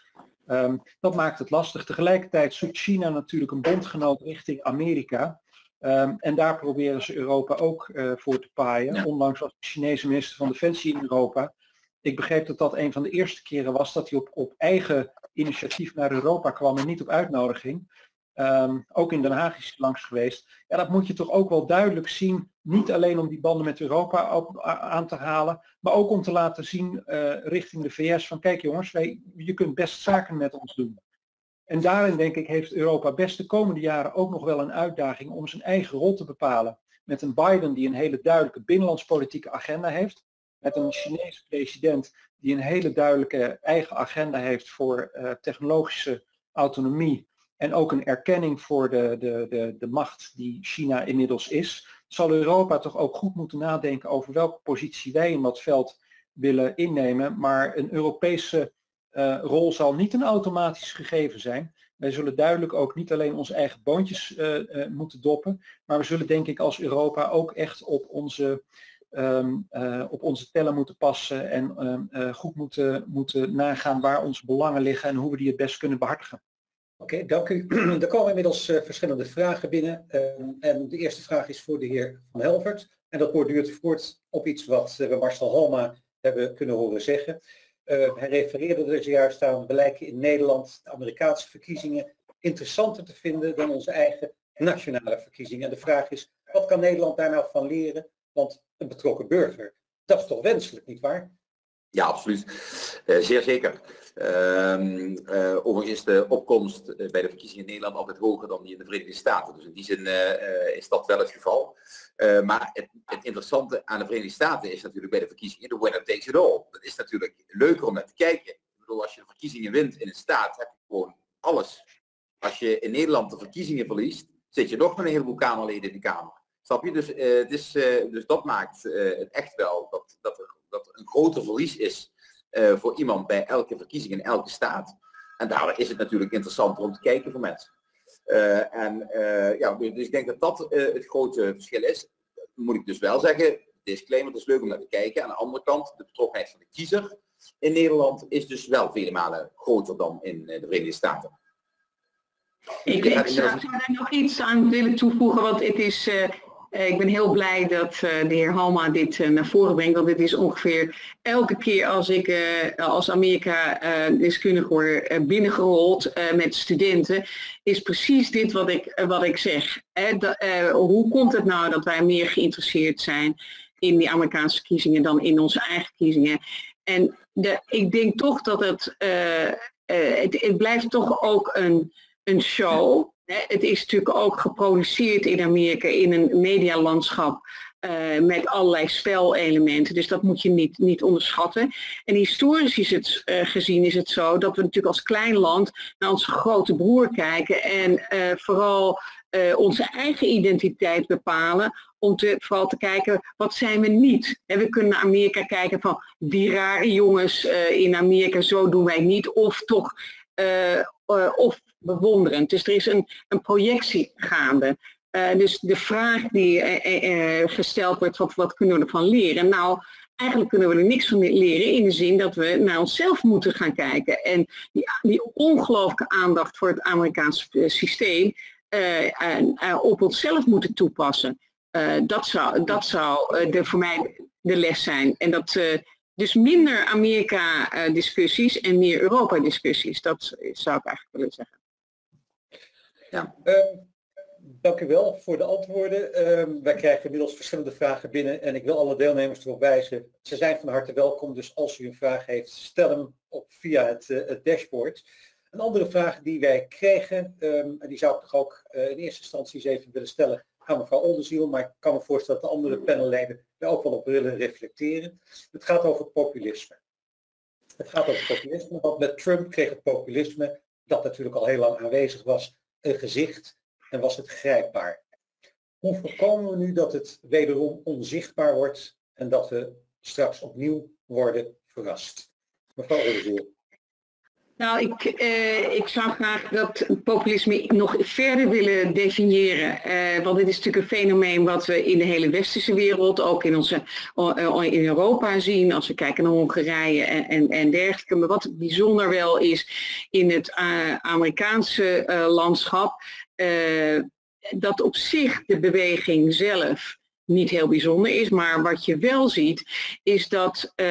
Um, dat maakt het lastig. Tegelijkertijd zoekt China natuurlijk een bondgenoot richting Amerika. Um, en daar proberen ze Europa ook uh, voor te paaien. Ja. Onlangs was de Chinese minister van Defensie in Europa. Ik begreep dat dat een van de eerste keren was dat hij op, op eigen initiatief naar Europa kwam en niet op uitnodiging. Um, ook in Den Haag is hij langs geweest. Ja, dat moet je toch ook wel duidelijk zien. Niet alleen om die banden met Europa op, aan te halen, maar ook om te laten zien uh, richting de V S van kijk jongens, wij, je kunt best zaken met ons doen. En daarin denk ik heeft Europa best de komende jaren ook nog wel een uitdaging om zijn eigen rol te bepalen. Met een Biden die een hele duidelijke binnenlandspolitieke agenda heeft. Met een Chinese president die een hele duidelijke eigen agenda heeft voor uh, technologische autonomie. En ook een erkenning voor de, de, de, de macht die China inmiddels is. Zal Europa toch ook goed moeten nadenken over welke positie wij in dat veld willen innemen. Maar een Europese uh, rol zal niet een automatisch gegeven zijn. Wij zullen duidelijk ook niet alleen onze eigen boontjes uh, uh, moeten doppen. Maar we zullen denk ik als Europa ook echt op onze, um, uh, op onze tellen moeten passen. En um, uh, goed moeten, moeten nagaan waar onze belangen liggen en hoe we die het best kunnen behartigen. Oké, okay, dank u. Er komen inmiddels uh, verschillende vragen binnen. Uh, en de eerste vraag is voor de heer Van Helvert. En dat borduurt voort op iets wat uh, we Marcel Halma hebben kunnen horen zeggen. Uh, hij refereerde er zojuist aan, blijken in Nederland de Amerikaanse verkiezingen interessanter te vinden dan onze eigen nationale verkiezingen. En de vraag is, wat kan Nederland daar nou van leren? Want een betrokken burger, dat is toch wenselijk, nietwaar? Ja, absoluut. Uh, zeer zeker. Uh, uh, overigens is de opkomst uh, bij de verkiezingen in Nederland altijd hoger dan die in de Verenigde Staten. Dus in die zin uh, uh, is dat wel het geval. Uh, maar het, het interessante aan de Verenigde Staten is natuurlijk bij de verkiezingen de winner takes it all. Dat is natuurlijk leuker om naar te kijken. Ik bedoel, als je de verkiezingen wint in een staat, heb je gewoon alles. Als je in Nederland de verkiezingen verliest, zit je nog met een heleboel Kamerleden in de Kamer. Snap je? Dus, uh, het is, uh, dus dat maakt uh, het echt wel dat, dat, er, dat er een groter verlies is uh, voor iemand bij elke verkiezing in elke staat. En daar is het natuurlijk interessanter om te kijken voor mensen. Uh, en uh, ja, dus ik denk dat dat uh, het grote verschil is. Moet ik dus wel zeggen, disclaimer, het is leuk om naar te kijken. Aan de andere kant, de betrokkenheid van de kiezer in Nederland is dus wel vele malen groter dan in uh, de Verenigde Staten. Ik, ik zou daar nog iets aan willen toevoegen, want het is, uh, uh, ik ben heel blij dat uh, de heer Halma dit uh, naar voren brengt, want het is ongeveer elke keer als ik uh, als Amerika uh, deskundige word uh, binnengerold uh, met studenten, is precies dit wat ik, uh, wat ik zeg. Uh, de, uh, hoe komt het nou dat wij meer geïnteresseerd zijn in die Amerikaanse verkiezingen dan in onze eigen verkiezingen? En de, ik denk toch dat het, uh, uh, het, het blijft toch ook een Een show. Het is natuurlijk ook geproduceerd in Amerika in een medialandschap uh, met allerlei spelelementen. Dus dat moet je niet, niet onderschatten. En historisch is het uh, gezien is het zo dat we natuurlijk als klein land naar onze grote broer kijken en uh, vooral uh, onze eigen identiteit bepalen. Om te, vooral te kijken, wat zijn we niet? En we kunnen naar Amerika kijken van die rare jongens uh, in Amerika, zo doen wij niet. Of toch, uh, uh, of bewonderend. Dus er is een, een projectie gaande. Uh, dus de vraag die uh, uh, gesteld wordt, wat, wat kunnen we ervan leren? Nou, eigenlijk kunnen we er niks van leren in de zin dat we naar onszelf moeten gaan kijken. En die, die ongelooflijke aandacht voor het Amerikaanse systeem uh, uh, uh, op onszelf moeten toepassen. Uh, dat zou, dat zou uh, de, voor mij de les zijn. En dat uh, dus minder Amerika-discussies uh, en meer Europa-discussies. Dat zou ik eigenlijk willen zeggen. Ja. Um, dank u wel voor de antwoorden. Um, wij krijgen inmiddels verschillende vragen binnen en ik wil alle deelnemers erop wijzen. Ze zijn van harte welkom, dus als u een vraag heeft, stel hem op via het, uh, het dashboard. Een andere vraag die wij kregen, um, en die zou ik toch ook uh, in eerste instantie eens even willen stellen aan mevrouw Oldenziel, maar ik kan me voorstellen dat de andere panelleden er ook wel op willen reflecteren. Het gaat over populisme. Het gaat over populisme, want met Trump kreeg het populisme, dat natuurlijk al heel lang aanwezig was, een gezicht en was het grijpbaar. Hoe voorkomen we nu dat het wederom onzichtbaar wordt en dat we straks opnieuw worden verrast? Mevrouw Oldenziel. Nou, ik, eh, ik zou graag dat populisme nog verder willen definiëren. Eh, want dit is natuurlijk een fenomeen wat we in de hele westerse wereld, ook in, onze, uh, in Europa zien, als we kijken naar Hongarije en, en, en dergelijke. Maar wat bijzonder wel is in het uh, Amerikaanse uh, landschap, uh, dat op zich de beweging zelf niet heel bijzonder is, maar wat je wel ziet is dat uh,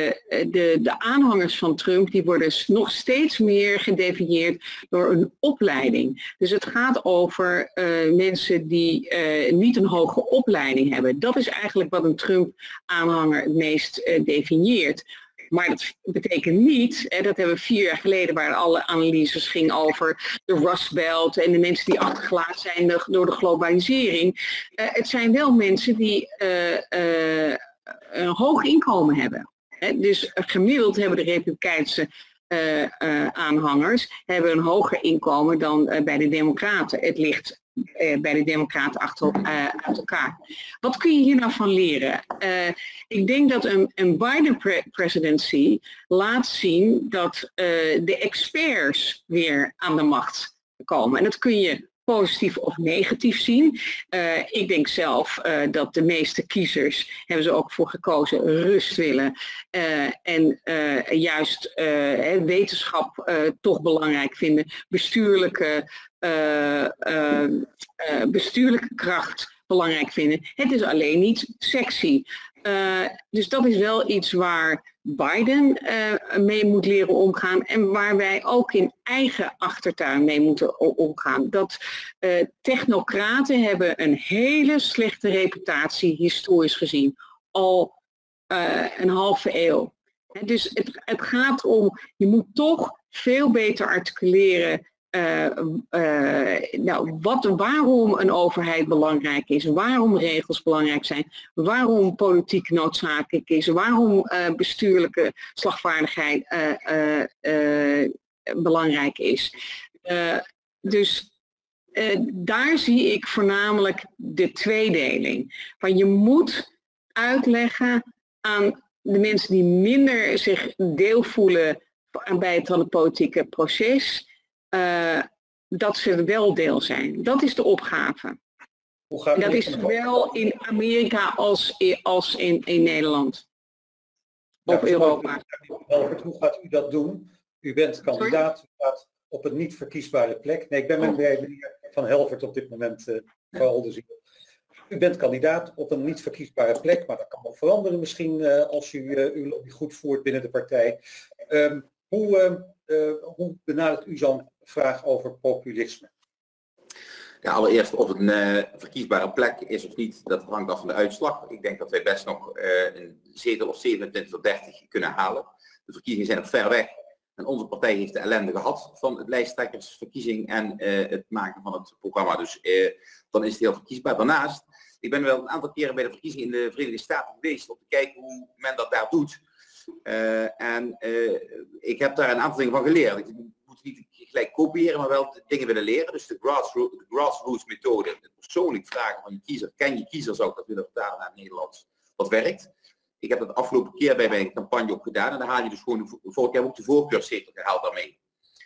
de, de aanhangers van Trump, die worden nog steeds meer gedefinieerd door een opleiding. Dus het gaat over uh, mensen die uh, niet een hoge opleiding hebben. Dat is eigenlijk wat een Trump-aanhanger het meest uh, definieert. Maar dat betekent niet, hè, dat hebben we vier jaar geleden waar alle analyses gingen over de Rust Belt en de mensen die achtergelaten zijn de, door de globalisering. Uh, het zijn wel mensen die uh, uh, een hoog inkomen hebben. Hè. Dus uh, gemiddeld hebben de Republikeinse uh, uh, aanhangers hebben een hoger inkomen dan uh, bij de Democraten. Het ligt Uh, bij de Democraten achter, uh, uit elkaar. Wat kun je hier nou van leren? Uh, ik denk dat een, een Biden-presidency laat zien dat uh, de experts weer aan de macht komen. En dat kun je positief of negatief zien. Uh, ik denk zelf uh, dat de meeste kiezers hebben ze ook voor gekozen rust willen. Uh, en uh, juist uh, wetenschap uh, toch belangrijk vinden. Bestuurlijke, uh, uh, uh, bestuurlijke kracht belangrijk vinden. Het is alleen niet sexy. Uh, dus dat is wel iets waar Biden uh, mee moet leren omgaan en waar wij ook in eigen achtertuin mee moeten omgaan. Dat uh, technocraten hebben een hele slechte reputatie historisch gezien, al uh, een halve eeuw. Dus het, het gaat om, je moet toch veel beter articuleren Uh, uh, nou, wat, waarom een overheid belangrijk is, waarom regels belangrijk zijn, waarom politiek noodzakelijk is, waarom uh, bestuurlijke slagvaardigheid uh, uh, uh, belangrijk is. Uh, dus uh, daar zie ik voornamelijk de tweedeling. Van je moet uitleggen aan de mensen die minder zich deel voelen bij het, het politieke proces, Uh, dat ze wel deel zijn. Dat is de opgave. Hoe gaat en dat is zowel in Amerika als, als in, in Nederland. Ja, of Europa. Helvert, hoe gaat u dat doen? U bent kandidaat, u gaat op een niet verkiesbare plek. Nee, ik ben met oh. meneer Van Helvert op dit moment uh, vooral dus u bent kandidaat op een niet verkiesbare plek, maar dat kan nog veranderen misschien uh, als u uh, uw lobby goed voert binnen de partij. Um, hoe, uh, uh, hoe benadert u zo'n vraag over populisme? Ja, allereerst of het een uh, verkiesbare plek is of niet, dat hangt af van de uitslag. Ik denk dat wij best nog uh, een zetel of zevenentwintig tot dertig kunnen halen. De verkiezingen zijn nog ver weg. En onze partij heeft de ellende gehad van het lijsttrekkersverkiezing en uh, het maken van het programma. Dus uh, dan is het heel verkiesbaar. Daarnaast, ik ben wel een aantal keren bij de verkiezingen in de Verenigde Staten geweest om te kijken hoe men dat daar doet. Uh, en uh, ik heb daar een aantal dingen van geleerd. Ik moet niet gelijk kopiëren, maar wel dingen willen leren. Dus de grassroots, de grassroots methode, het persoonlijk vragen van je kiezer. Ken je kiezer, zou ik dat willen vertalen naar het Nederlands. Wat werkt. Ik heb dat de afgelopen keer bij mijn campagne ook gedaan. En dan haal je dus gewoon, vorig jaar ook de voorkeurszetel gehaald daarmee.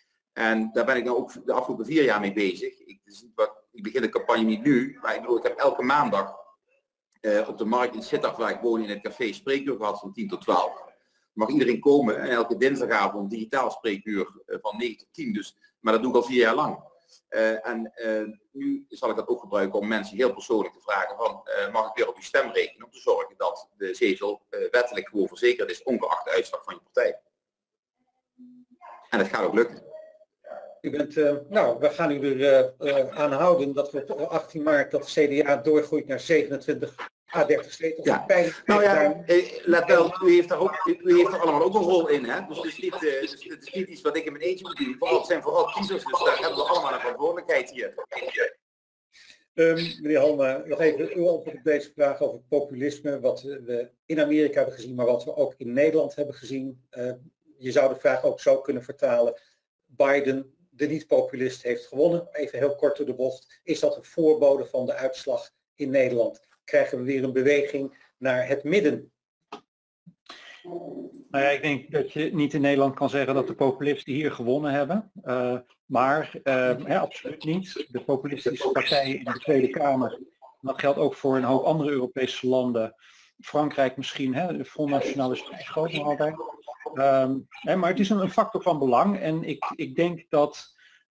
En daar ben ik nou ook de afgelopen vier jaar mee bezig. Ik, ik begin de campagne niet nu, maar ik bedoel, ik heb elke maandag uh, op de markt in Sittard, waar ik woon, in het café spreekuur gehad van tien tot twaalf. Mag iedereen komen en elke dinsdagavond digitaal spreekuur uh, van negen tot tien. Dus, maar dat doe ik al vier jaar lang. Uh, en uh, nu zal ik dat ook gebruiken om mensen heel persoonlijk te vragen van uh, mag ik weer op uw stem rekenen om te zorgen dat de zetel uh, wettelijk gewoon verzekerd is, ongeacht de uitslag van je partij. En dat gaat ook lukken. U bent, uh, nou, we gaan u er uh, uh, aan houden dat we op achttien maart dat de C D A doorgroeit naar zevenentwintig à dertig zetels. Ja. Nou ja, let wel, u heeft, daar ook, u heeft er allemaal ook een rol in, hè? Dus het is niet, uh, dus het is niet iets wat ik in mijn eentje moet doen. Vooral, het zijn vooral kiezers, dus daar hebben we allemaal een verantwoordelijkheid hier. Um, meneer Halma, nog even uw antwoord op deze vraag over populisme, wat we in Amerika hebben gezien, maar wat we ook in Nederland hebben gezien. Uh, je zou de vraag ook zo kunnen vertalen. Biden, de niet-populist, heeft gewonnen. Even heel kort door de bocht. Is dat een voorbode van de uitslag in Nederland? Krijgen we weer een beweging naar het midden? Nou ja, ik denk dat je niet in Nederland kan zeggen dat de populisten hier gewonnen hebben. Uh, maar uh, ja, absoluut niet. De populistische partijen in de Tweede Kamer, dat geldt ook voor een hoop andere Europese landen. Frankrijk misschien, hè, de Front National is groot nog altijd. Um, hè, maar het is een, een factor van belang en ik, ik denk dat,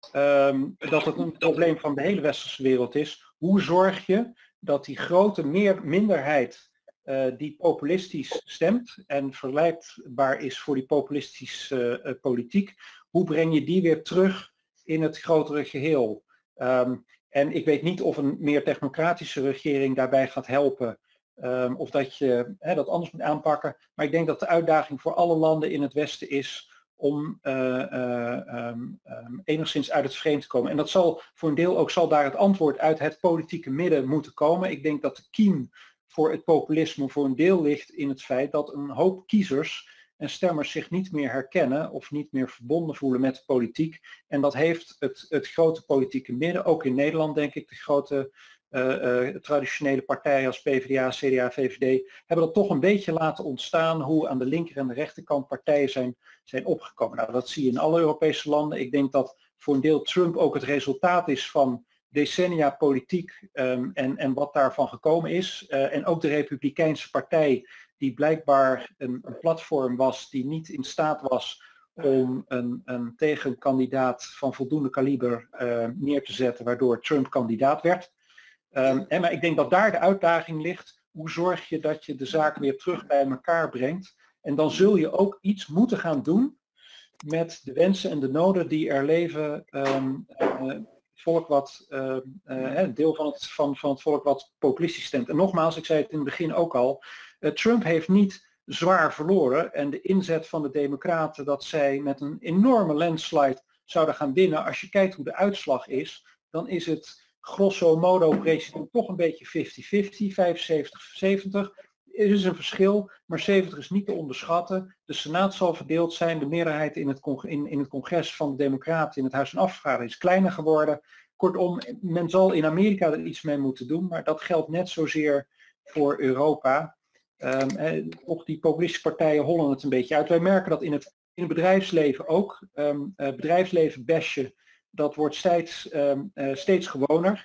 um, dat het een probleem van de hele westerse wereld is. Hoe zorg je dat die grote meer, minderheid uh, die populistisch stemt en verleidbaar is voor die populistische uh, politiek, hoe breng je die weer terug in het grotere geheel? Um, en ik weet niet of een meer technocratische regering daarbij gaat helpen. Um, of dat je hè, dat anders moet aanpakken. Maar ik denk dat de uitdaging voor alle landen in het Westen is om uh, uh, um, um, enigszins uit het vreemd te komen. En dat zal voor een deel ook zal daar het antwoord uit het politieke midden moeten komen. Ik denk dat de kiem voor het populisme voor een deel ligt in het feit dat een hoop kiezers en stemmers zich niet meer herkennen of niet meer verbonden voelen met de politiek. En dat heeft het, het grote politieke midden, ook in Nederland denk ik, de grote uh, uh, traditionele partijen als P v d A, C D A, V V D, hebben dat toch een beetje laten ontstaan hoe aan de linker en de rechterkant partijen zijn, zijn opgekomen. Nou, dat zie je in alle Europese landen. Ik denk dat voor een deel Trump ook het resultaat is van decennia politiek um, en, en wat daarvan gekomen is. Uh, en ook de Republikeinse partij, die blijkbaar een, een platform was die niet in staat was om een, een tegenkandidaat van voldoende kaliber uh, neer te zetten, waardoor Trump kandidaat werd. Um, en, maar ik denk dat daar de uitdaging ligt. Hoe zorg je dat je de zaak weer terug bij elkaar brengt? En dan zul je ook iets moeten gaan doen met de wensen en de noden die er leven. Um, uh, volk wat, uh, uh, deel van het, van, van het volk wat populistisch stemt. En nogmaals, ik zei het in het begin ook al, uh, Trump heeft niet zwaar verloren en de inzet van de Democraten dat zij met een enorme landslide zouden gaan winnen, als je kijkt hoe de uitslag is, dan is het grosso modo president toch een beetje vijftig vijftig, vijfenzeventig zeventig. Er is een verschil, maar zeventig is niet te onderschatten. De Senaat zal verdeeld zijn, de meerderheid in het, in, in het congres van de Democraten in het Huis van Afgevaardigden is kleiner geworden. Kortom, men zal in Amerika er iets mee moeten doen, maar dat geldt net zozeer voor Europa. Um, eh, toch die populistische partijen hollen het een beetje uit. Wij merken dat in het, in het bedrijfsleven ook. Um, uh, bedrijfsleven bashen, dat wordt steeds, um, uh, steeds gewoner.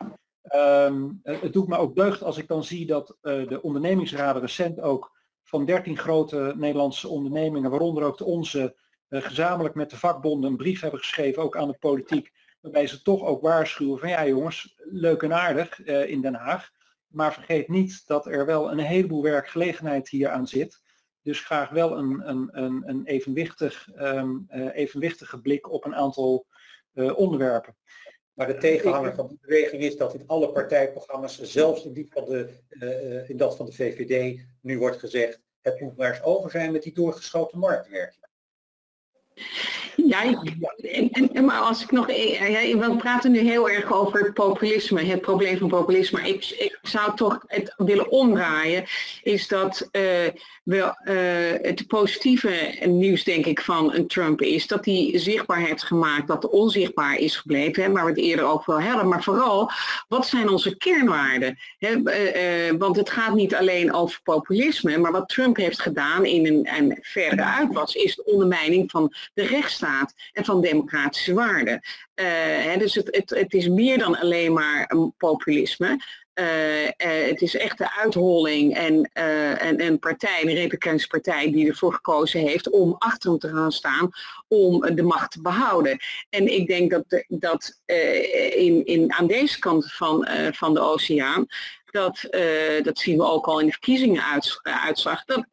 Um, het doet me ook deugd als ik dan zie dat uh, de ondernemingsraden recent ook van dertien grote Nederlandse ondernemingen, waaronder ook de onze, uh, gezamenlijk met de vakbonden een brief hebben geschreven, ook aan de politiek, waarbij ze toch ook waarschuwen van ja jongens, leuk en aardig uh, in Den Haag, maar vergeet niet dat er wel een heleboel werkgelegenheid hier aan zit. Dus graag wel een, een, een, een evenwichtig, um, uh, evenwichtige blik op een aantal uh, onderwerpen. Maar de tegenhanger van die beweging is dat in alle partijprogramma's, zelfs in, die van de, uh, in dat van de V V D, nu wordt gezegd, het moet maar eens over zijn met die doorgeschoten marktwerking. Ja, en, en, maar als ik nog, ja, we praten nu heel erg over het populisme, het probleem van populisme, maar ik, ik zou toch het willen omdraaien, is dat uh, we, uh, het positieve nieuws denk ik van een Trump is dat hij zichtbaar heeft gemaakt dat onzichtbaar is gebleven, hè, waar we het eerder ook wel hadden, maar vooral, wat zijn onze kernwaarden? Hè, uh, uh, want het gaat niet alleen over populisme, maar wat Trump heeft gedaan in een, een verre uitwas, is de ondermijning van de rechtsstaat en van democratische waarden. Uh, hè, dus het, het, het is meer dan alleen maar een populisme. Uh, uh, het is echt de uitholling en uh, een, een partij, een Republikeinse partij die ervoor gekozen heeft om achter hem te gaan staan om de macht te behouden. En ik denk dat, de, dat uh, in, in, aan deze kant van, uh, van de oceaan, dat, uh, dat zien we ook al in de verkiezingenuitslag, dat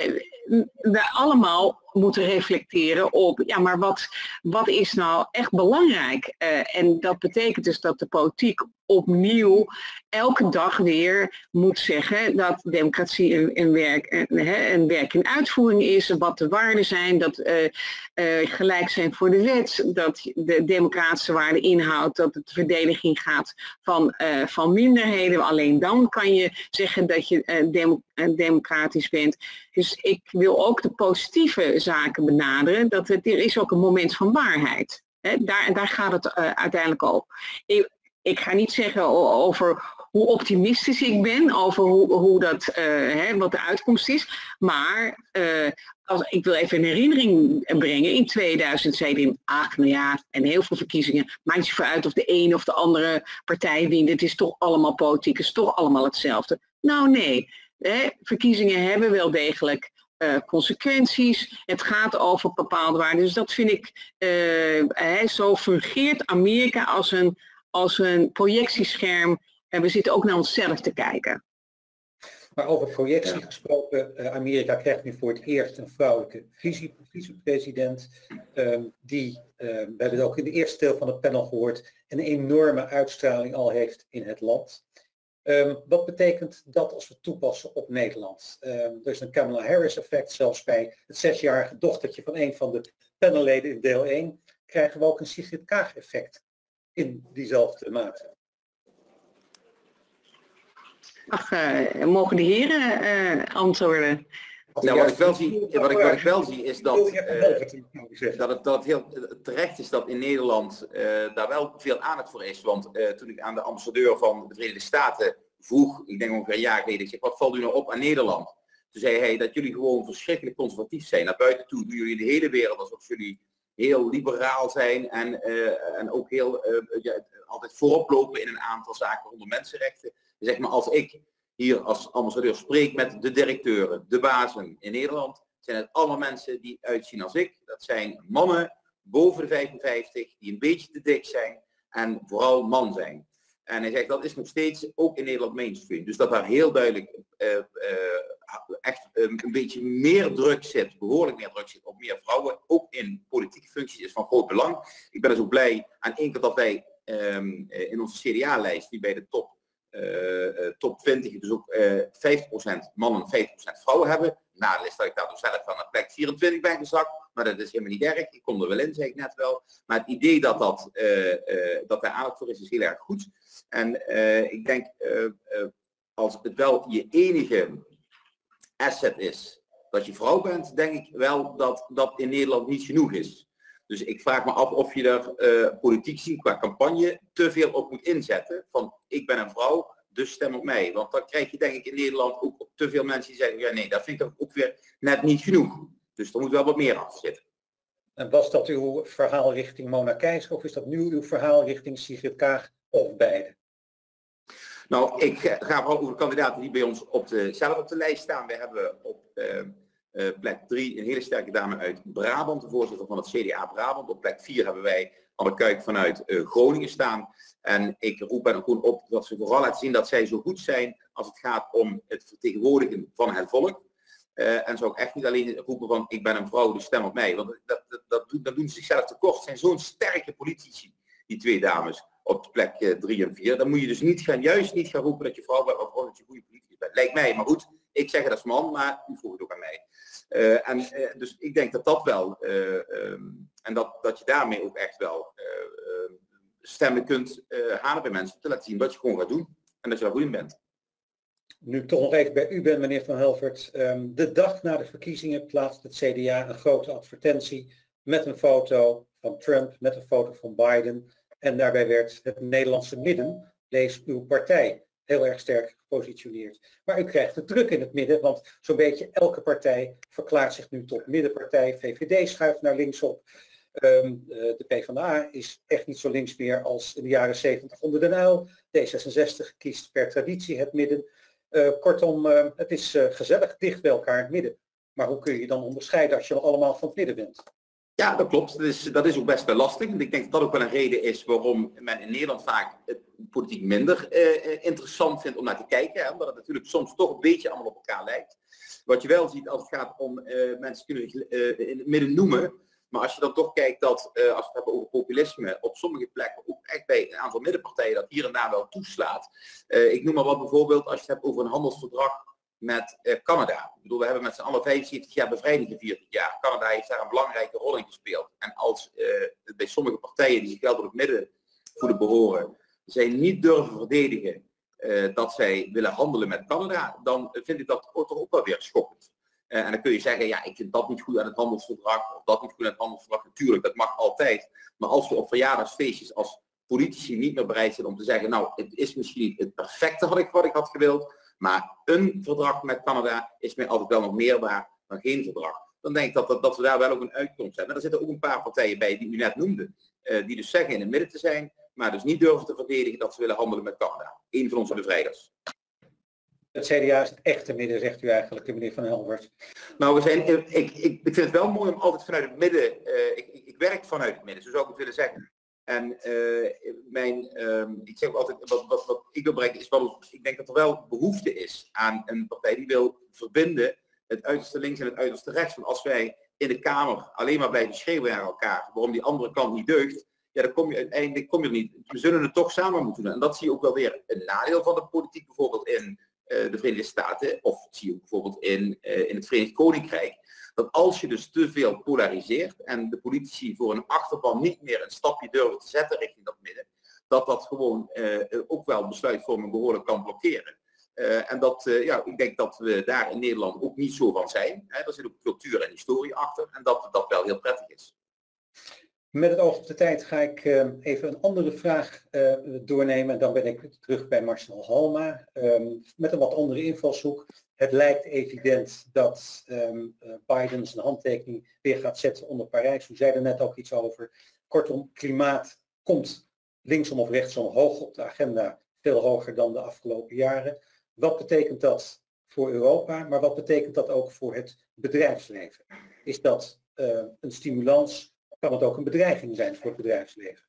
we allemaal moeten reflecteren op, ja maar wat, wat is nou echt belangrijk? Uh, en dat betekent dus dat de politiek opnieuw elke dag weer moet zeggen dat democratie een, een, werk, een, een werk in uitvoering is, wat de waarden zijn, dat uh, uh, gelijk zijn voor de wet, dat de democratische waarde inhoudt dat het de verdediging gaat van, uh, van minderheden. Alleen dan kan je zeggen dat je uh, demo, uh, democratisch bent. Dus ik wil ook de positieve zaken benaderen, dat het, er is ook een moment van waarheid. He, daar, daar gaat het uh, uiteindelijk over. Ik, ik ga niet zeggen over hoe optimistisch ik ben over hoe, hoe dat, uh, hè, wat de uitkomst is. Maar uh, als, ik wil even een herinnering brengen. In tweeduizend zei hij, ach nou ja, en heel veel verkiezingen. Maakt je vooruit of de ene of de andere partij wint. Het is toch allemaal politiek, het is toch allemaal hetzelfde. Nou nee, hè, verkiezingen hebben wel degelijk uh, consequenties. Het gaat over bepaalde waarden. Dus dat vind ik, uh, hè, zo fungeert Amerika als een, als een projectiescherm. En we zitten ook naar onszelf te kijken. Maar over projectie Ja. gesproken, uh, Amerika krijgt nu voor het eerst een vrouwelijke vice- vicepresident. Um, die, uh, we hebben het ook in de eerste deel van het panel gehoord, een enorme uitstraling al heeft in het land. Um, wat betekent dat als we toepassen op Nederland? Um, er is een Kamala Harris effect, zelfs bij het zesjarige dochtertje van een van de panelleden in deel één krijgen we ook een Sigrid Kaag effect in diezelfde mate. Nou, Ach, uh, mogen de heren uh, antwoorden? Nou, wat ik wel zie, wat ik, wat ik wel zie is dat, uh, dat, het, dat het heel terecht is dat in Nederland uh, daar wel veel aandacht voor is. Want uh, toen ik aan de ambassadeur van de Verenigde Staten vroeg, ik denk ongeveer een jaar geleden, ik zeg, wat valt u nou op aan Nederland? Toen zei hij dat jullie gewoon verschrikkelijk conservatief zijn. Naar buiten toe doen jullie in de hele wereld alsof jullie heel liberaal zijn en, uh, en ook heel uh, ja, altijd voorop lopen in een aantal zaken rondom mensenrechten. Zeg maar, als ik hier als ambassadeur spreek met de directeuren, de bazen in Nederland, zijn het allemaal mensen die uitzien als ik. Dat zijn mannen boven de vijfenvijftig, die een beetje te dik zijn en vooral man zijn. En hij zegt dat is nog steeds ook in Nederland mainstream. Dus dat daar heel duidelijk uh, uh, echt um, een beetje meer druk zit, behoorlijk meer druk zit op meer vrouwen, ook in politieke functies, is van groot belang. Ik ben dus ook blij aan één kant dat wij um, in onze C D A-lijst, die bij de top Uh, uh, top twintig, dus ook uh, vijftig procent mannen, vijftig procent vrouwen hebben. Nadeel is dat ik daar dus zelf van naar plek vierentwintig ben gezakt, maar dat is helemaal niet erg. Ik kom er wel in, zei ik net wel. Maar het idee dat, dat, uh, uh, dat daar aandacht voor is, is heel erg goed. En uh, ik denk, uh, uh, als het wel je enige asset is dat je vrouw bent, denk ik wel dat dat in Nederland niet genoeg is. Dus ik vraag me af of je er uh, politiek zien qua campagne te veel op moet inzetten. Van ik ben een vrouw, dus stem op mij. Want dan krijg je denk ik in Nederland ook te veel mensen die zeggen, ja nee, dat vind ik ook weer net niet genoeg. Dus er moet wel wat meer af zitten. En was dat uw verhaal richting Mona Keijzer of is dat nu uw verhaal richting Sigrid Kaag of beide? Nou, ik ga vooral over de kandidaten die bij ons op de, zelf op de lijst staan. We hebben op uh, uh, plek drie een hele sterke dame uit Brabant, de voorzitter van het C D A Brabant. Op plek vier hebben wij Anne Kuik vanuit uh, Groningen staan. En ik roep hen gewoon op dat ze vooral laten zien dat zij zo goed zijn als het gaat om het vertegenwoordigen van het volk. Uh, en zou ik echt niet alleen roepen van ik ben een vrouw, dus stem op mij. Want dat, dat, dat, doen, dat doen ze zichzelf tekort. Het zijn zo'n sterke politici, die twee dames op plek uh, drie en vier. Dan moet je dus niet gaan, juist niet gaan roepen dat je vrouw bent, maar gewoon dat je goede politicus bent. Lijkt mij, maar goed, ik zeg het als man, maar u vroeg het ook aan mij. Uh, en uh, dus ik denk dat dat wel, uh, um, en dat, dat je daarmee ook echt wel uh, uh, stemmen kunt uh, halen bij mensen, te laten zien wat je gewoon gaat doen en dat je daar goed in bent. Nu ik toch nog even bij u ben, meneer Van Helvert. Um, de dag na de verkiezingen plaatst het C D A een grote advertentie met een foto van Trump, met een foto van Biden. En daarbij werd het Nederlandse midden, lees uw partij, heel erg sterk gepositioneerd. Maar u krijgt het druk in het midden, want zo'n beetje elke partij verklaart zich nu tot middenpartij. V V D schuift naar linksop. Um, de PvdA is echt niet zo links meer als in de jaren zeventig onder Den Uyl. D zesenzestig kiest per traditie het midden. Uh, kortom, uh, het is uh, gezellig dicht bij elkaar in het midden. Maar hoe kun je dan onderscheiden als je al allemaal van het midden bent? Ja, dat klopt. Dat is, dat is ook best wel lastig. En ik denk dat dat ook wel een reden is waarom men in Nederland vaak het politiek minder uh, interessant vindt om naar te kijken. Hè? Omdat het natuurlijk soms toch een beetje allemaal op elkaar lijkt. Wat je wel ziet als het gaat om uh, mensen kunnen uh, in het midden noemen. Maar als je dan toch kijkt dat, uh, als we het hebben over populisme, op sommige plekken ook echt bij een aantal middenpartijen dat hier en daar wel toeslaat. Uh, ik noem maar wat bijvoorbeeld als je het hebt over een handelsverdrag met uh, Canada. Ik bedoel, we hebben met z'n allen vijfenzeventig jaar bevrijding gevierd dit jaar. Canada heeft daar een belangrijke rol in gespeeld. En als uh, bij sommige partijen die zich wel door het midden voelen behoren, zij niet durven verdedigen uh, dat zij willen handelen met Canada, dan vind ik dat toch ook wel weer schokkend. Uh, en dan kun je zeggen, ja, ik vind dat niet goed aan het handelsverdrag, of dat niet goed aan het handelsverdrag. Natuurlijk, dat mag altijd. Maar als we op verjaardagsfeestjes als politici niet meer bereid zijn om te zeggen, nou, het is misschien niet het perfecte wat ik, wat ik had gewild, maar een verdrag met Canada is mij altijd wel nog meer waard dan geen verdrag. Dan denk ik dat, dat, dat we daar wel ook een uitkomst hebben. Maar er zitten ook een paar partijen bij die u net noemde, uh, die dus zeggen in het midden te zijn, maar dus niet durven te verdedigen dat ze willen handelen met Canada. Eén van onze bevrijders. Het C D A is het echte midden, zegt u eigenlijk, meneer Van Helmert. Nou, we zijn, ik, ik, ik vind het wel mooi om altijd vanuit het midden, uh, ik, ik, ik werk vanuit het midden, zo zou ik het willen zeggen. En uh, mijn, um, ik zeg altijd, wat, wat, wat ik wil bereiken is wel, ik denk dat er wel behoefte is aan een partij die wil verbinden het uiterste links en het uiterste rechts. Want als wij in de Kamer alleen maar blijven schreeuwen naar elkaar, waarom die andere kant niet deugt, ja, dan kom je uiteindelijk kom je er niet. We zullen het toch samen moeten doen. En dat zie je ook wel weer een nadeel van de politiek, bijvoorbeeld in uh, de Verenigde Staten, of zie je ook bijvoorbeeld in, uh, in het Verenigd Koninkrijk. Dat als je dus te veel polariseert en de politici voor een achterban niet meer een stapje durven te zetten richting dat midden, dat dat gewoon uh, ook wel besluitvorming behoorlijk kan blokkeren. Uh, en dat, uh, ja, ik denk dat we daar in Nederland ook niet zo van zijn. Hè. Er zit ook cultuur en historie achter en dat dat wel heel prettig is. Met het oog op de tijd ga ik uh, even een andere vraag uh, doornemen. Dan ben ik terug bij Marcel Halma. Um, met een wat andere invalshoek. Het lijkt evident dat um, uh, Biden zijn handtekening weer gaat zetten onder Parijs. U zei er net ook iets over. Kortom, klimaat komt linksom of rechtsom hoog op de agenda. Veel hoger dan de afgelopen jaren. Wat betekent dat voor Europa? Maar wat betekent dat ook voor het bedrijfsleven? Is dat uh, een stimulans? Kan het ook een bedreiging zijn voor het bedrijfsleven?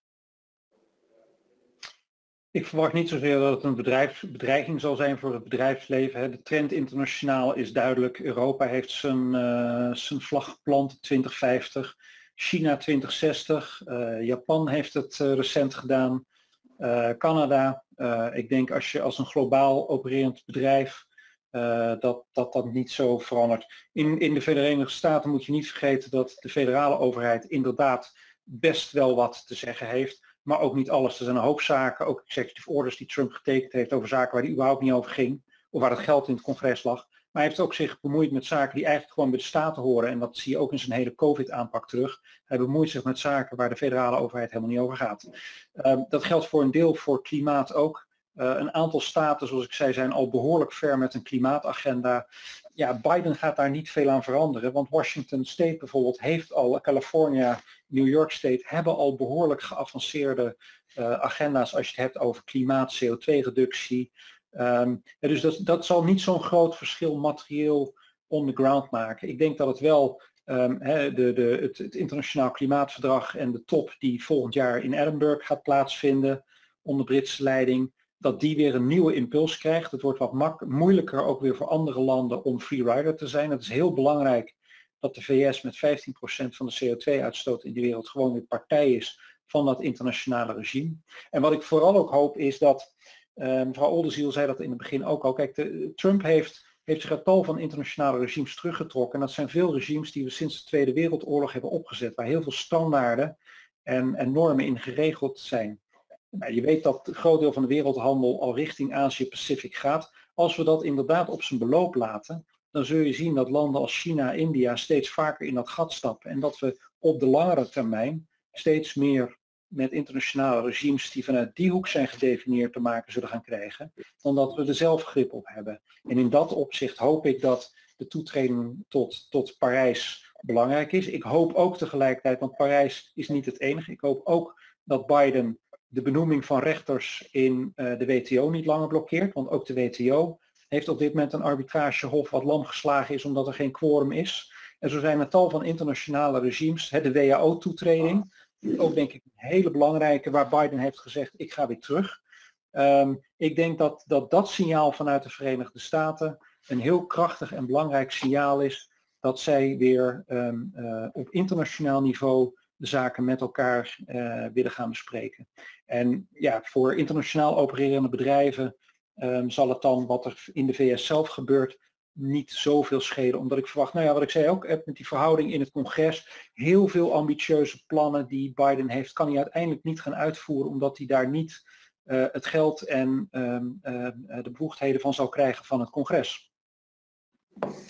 Ik verwacht niet zozeer dat het een bedrijfs, bedreiging zal zijn voor het bedrijfsleven. De trend internationaal is duidelijk. Europa heeft zijn, uh, zijn vlag geplant twintig vijftig, China twintig zestig, uh, Japan heeft het uh, recent gedaan, uh, Canada. Uh, ik denk als je als een globaal opererend bedrijf Uh, dat, dat dat niet zo verandert. In, in de Verenigde Staten moet je niet vergeten dat de federale overheid inderdaad best wel wat te zeggen heeft, maar ook niet alles. Er zijn een hoop zaken, ook executive orders die Trump getekend heeft over zaken waar die überhaupt niet over ging, of waar het geld in het congres lag. Maar hij heeft ook zich bemoeid met zaken die eigenlijk gewoon bij de staten horen en dat zie je ook in zijn hele COVID-aanpak terug. Hij bemoeit zich met zaken waar de federale overheid helemaal niet over gaat. Uh, dat geldt voor een deel voor klimaat ook. Uh, een aantal staten, zoals ik zei, zijn al behoorlijk ver met een klimaatagenda. Ja, Biden gaat daar niet veel aan veranderen, want Washington State bijvoorbeeld heeft al, California, New York State hebben al behoorlijk geavanceerde uh, agenda's als je het hebt over klimaat, C O twee reductie. Um, ja, dus dat, dat zal niet zo'n groot verschil materieel on the ground maken. Ik denk dat het wel um, he, de, de, het, het internationaal klimaatverdrag en de top die volgend jaar in Edinburgh gaat plaatsvinden onder Britse leiding, dat die weer een nieuwe impuls krijgt. Het wordt wat mak- moeilijker ook weer voor andere landen om free rider te zijn. Het is heel belangrijk dat de V S met vijftien procent van de C O twee uitstoot in de wereld gewoon weer partij is van dat internationale regime. En wat ik vooral ook hoop is dat, uh, mevrouw Oldenziel zei dat in het begin ook al, kijk, de, Trump heeft, heeft zich uit tal van internationale regimes teruggetrokken. En dat zijn veel regimes die we sinds de Tweede Wereldoorlog hebben opgezet, waar heel veel standaarden en, en normen in geregeld zijn. Nou, je weet dat een groot deel van de wereldhandel al richting Azië-Pacific gaat. Als we dat inderdaad op zijn beloop laten, dan zul je zien dat landen als China, India steeds vaker in dat gat stappen. En dat we op de langere termijn steeds meer met internationale regimes die vanuit die hoek zijn gedefinieerd te maken zullen gaan krijgen, dan dat we er zelf grip op hebben. En in dat opzicht hoop ik dat de toetreding tot, tot Parijs belangrijk is. Ik hoop ook tegelijkertijd, want Parijs is niet het enige, ik hoop ook dat Biden de benoeming van rechters in uh, de W T O niet langer blokkeert, want ook de W T O heeft op dit moment een arbitragehof wat lam geslagen is omdat er geen quorum is. En zo zijn er tal van internationale regimes, hè, de W H O-toetreding, ook denk ik een hele belangrijke, waar Biden heeft gezegd ik ga weer terug. Um, ik denk dat, dat dat signaal vanuit de Verenigde Staten een heel krachtig en belangrijk signaal is dat zij weer um, uh, op internationaal niveau de zaken met elkaar uh, willen gaan bespreken. En ja, voor internationaal opererende bedrijven um, zal het dan wat er in de V S zelf gebeurt niet zoveel schelen. Omdat ik verwacht, nou ja, wat ik zei ook, met die verhouding in het congres, heel veel ambitieuze plannen die Biden heeft, kan hij uiteindelijk niet gaan uitvoeren, omdat hij daar niet uh, het geld en um, uh, de bevoegdheden van zal krijgen van het congres.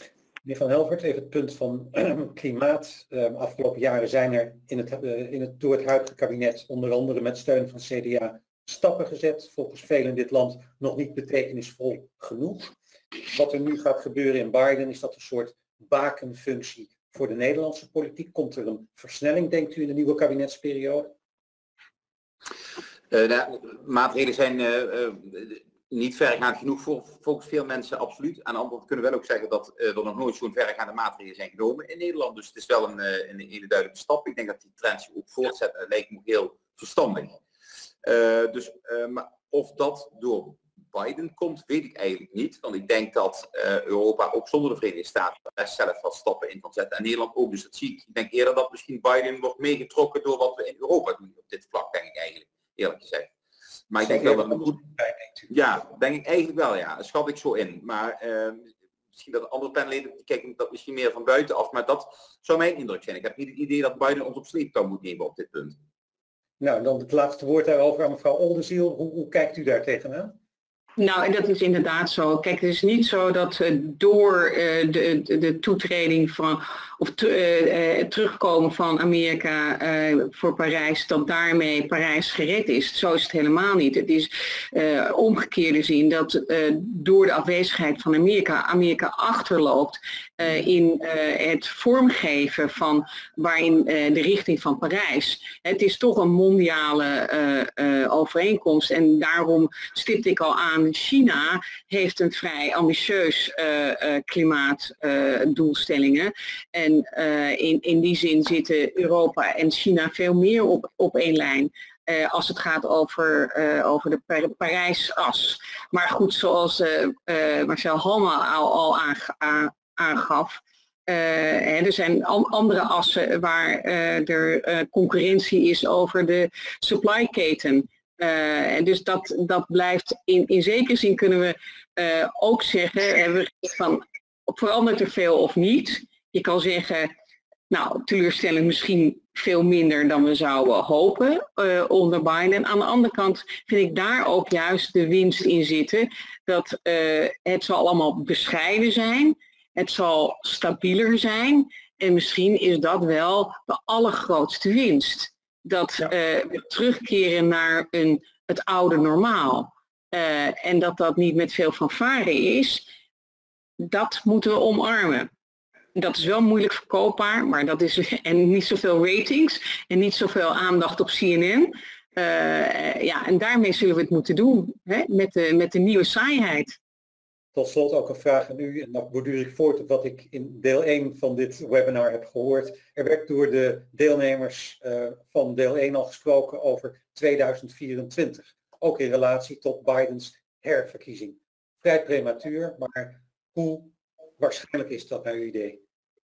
Meneer Van Helvert, even het punt van klimaat. Uh, afgelopen jaren zijn er in het, uh, in het, door het huidige kabinet, onder andere met steun van C D A, stappen gezet. Volgens velen in dit land nog niet betekenisvol genoeg. Wat er nu gaat gebeuren in Biden, is dat een soort bakenfunctie voor de Nederlandse politiek. Komt er een versnelling, denkt u, in de nieuwe kabinetsperiode? Uh, nou, maatregelen zijn uh, uh, niet verregaand genoeg voor volgens veel mensen, absoluut. Aan de andere kant kunnen we wel ook zeggen dat uh, er nog nooit zo'n verregaande maatregelen zijn genomen in Nederland. Dus het is wel een, uh, een hele duidelijke stap. Ik denk dat die trend zich ook voortzet. Dat lijkt me heel verstandig. Uh, dus, uh, maar of dat door Biden komt, weet ik eigenlijk niet. Want ik denk dat uh, Europa ook zonder de Verenigde Staten best zelf wat stappen in kan zetten. En Nederland ook. Dus dat zie ik. Ik denk eerder dat misschien Biden wordt meegetrokken door wat we in Europa doen op dit vlak, denk ik eigenlijk. Eerlijk gezegd. Maar ik denk wel dat het goed... Ja, denk ik eigenlijk wel, ja. Dat schat ik zo in. Maar uh, misschien dat andere panelleden, die kijken dat misschien meer van buitenaf. Maar dat zou mijn indruk zijn. Ik heb niet het idee dat Biden ons op sleeptouw moet nemen op dit punt. Nou, dan het laatste woord daarover aan mevrouw Oldenziel. Hoe, hoe kijkt u daar tegenaan? Nou, en dat is inderdaad zo. Kijk, het is niet zo dat uh, door uh, de, de, de toetreding van, of t, uh, uh, terugkomen van Amerika uh, voor Parijs, dat daarmee Parijs gered is. Zo is het helemaal niet. Het is uh, omgekeerde zin dat uh, door de afwezigheid van Amerika, Amerika achterloopt uh, in uh, het vormgeven van waarin uh, de richting van Parijs. Het is toch een mondiale uh, uh, overeenkomst en daarom stipte ik al aan, China heeft een vrij ambitieus uh, uh, klimaatdoelstellingen. Uh, en uh, in, in die zin zitten Europa en China veel meer op, op één lijn. Uh, als het gaat over, uh, over de Par Parijsas. Maar goed, zoals uh, uh, Marcel Halma al, al aangaf. Uh, hè, er zijn an andere assen waar uh, er uh, concurrentie is over de supply keten. Uh, en dus dat, dat blijft, in, in zekere zin kunnen we uh, ook zeggen, hebben we van, verandert er veel of niet? Je kan zeggen, nou, teleurstellend misschien veel minder dan we zouden hopen uh, onder Biden. Aan de andere kant vind ik daar ook juist de winst in zitten, dat uh, het zal allemaal bescheiden zijn, het zal stabieler zijn en misschien is dat wel de allergrootste winst. Dat uh, we terugkeren naar een, het oude normaal. Uh, en dat dat niet met veel fanfare is, dat moeten we omarmen. Dat is wel moeilijk verkoopbaar, maar dat is en niet zoveel ratings en niet zoveel aandacht op C N N. Uh, ja, en daarmee zullen we het moeten doen, hè, met, de, met de nieuwe saaiheid. Tot slot ook een vraag aan u, en dan borduur ik voort op wat ik in deel één van dit webinar heb gehoord. Er werd door de deelnemers uh, van deel één al gesproken over tweeduizend vierentwintig. Ook in relatie tot Bidens herverkiezing. Vrij prematuur, maar hoe waarschijnlijk is dat naar uw idee?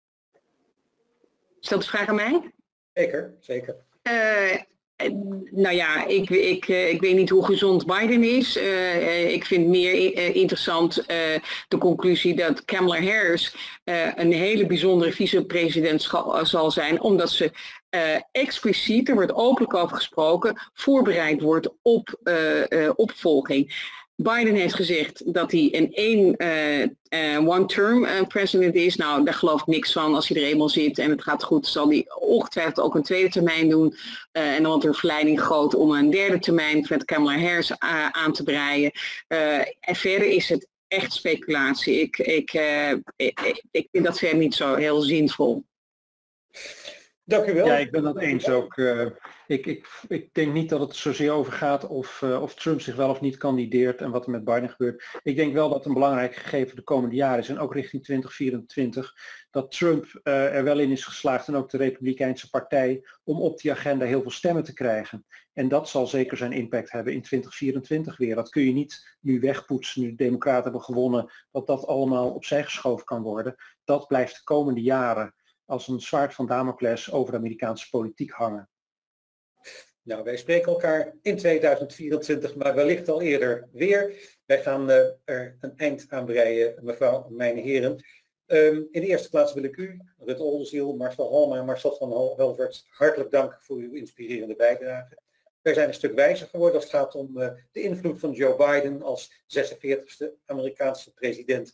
Is dat de vraag aan mij? Zeker, zeker. Uh, Nou ja, ik, ik, ik weet niet hoe gezond Biden is. Uh, ik vind meer interessant uh, de conclusie dat Kamala Harris uh, een hele bijzondere vicepresident zal zijn, omdat ze uh, expliciet, er wordt openlijk over gesproken, voorbereid wordt op uh, uh, opvolging. Biden heeft gezegd dat hij een één uh, uh, one-term uh, president is. Nou, daar geloof ik niks van. Als hij er eenmaal zit en het gaat goed, zal hij ongetwijfeld ook een tweede termijn doen. Uh, en dan wordt er een verleiding groot om een derde termijn met Kamala Harris uh, aan te breien. Uh, en verder is het echt speculatie. Ik, ik, uh, ik, ik vind dat verder niet zo heel zinvol. Dank u wel. Ja, ik ben dat eens ook. Uh, ik, ik, ik denk niet dat het zozeer over gaat of, uh, of Trump zich wel of niet kandideert en wat er met Biden gebeurt. Ik denk wel dat een belangrijk gegeven de komende jaren is en ook richting twintig vierentwintig, dat Trump uh, er wel in is geslaagd en ook de Republikeinse partij om op die agenda heel veel stemmen te krijgen. En dat zal zeker zijn impact hebben in twintig vierentwintig weer. Dat kun je niet nu wegpoetsen, nu de Democraten hebben gewonnen, dat dat allemaal opzij geschoven kan worden. Dat blijft de komende jaren als een zwaard van Damocles over de Amerikaanse politiek hangen. Nou, wij spreken elkaar in tweeduizend vierentwintig, maar wellicht al eerder weer. Wij gaan uh, er een eind aan breien, mevrouw, mijn heren. Um, in de eerste plaats wil ik u, Rut Oldenziel, Marcel Halma en Marcel van Helvert, hartelijk danken voor uw inspirerende bijdrage. Wij zijn een stuk wijzer geworden als het gaat om uh, de invloed van Joe Biden als zesenveertigste Amerikaanse president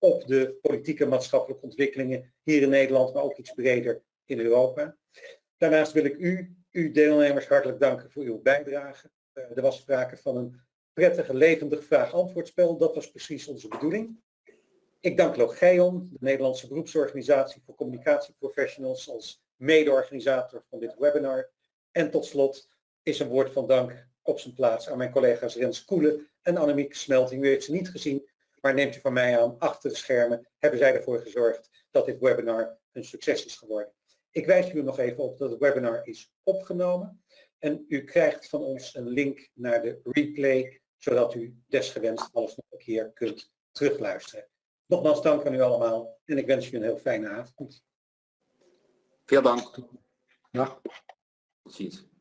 op de politieke en maatschappelijke ontwikkelingen hier in Nederland, maar ook iets breder in Europa. Daarnaast wil ik u, uw deelnemers, hartelijk danken voor uw bijdrage. Uh, er was sprake van een prettige, levendig vraag-antwoordspel. Dat was precies onze bedoeling. Ik dank Logeon, de Nederlandse beroepsorganisatie voor communicatieprofessionals, als mede-organisator van dit webinar. En tot slot is een woord van dank op zijn plaats aan mijn collega's Rens Koelen en Annemiek Smelting. U heeft ze niet gezien, maar neemt u van mij aan, achter de schermen hebben zij ervoor gezorgd dat dit webinar een succes is geworden. Ik wijs u nog even op dat het webinar is opgenomen en u krijgt van ons een link naar de replay, zodat u desgewenst alles nog een keer kunt terugluisteren. Nogmaals dank aan u allemaal en ik wens u een heel fijne avond. Veel dank. Ja. Tot ziens.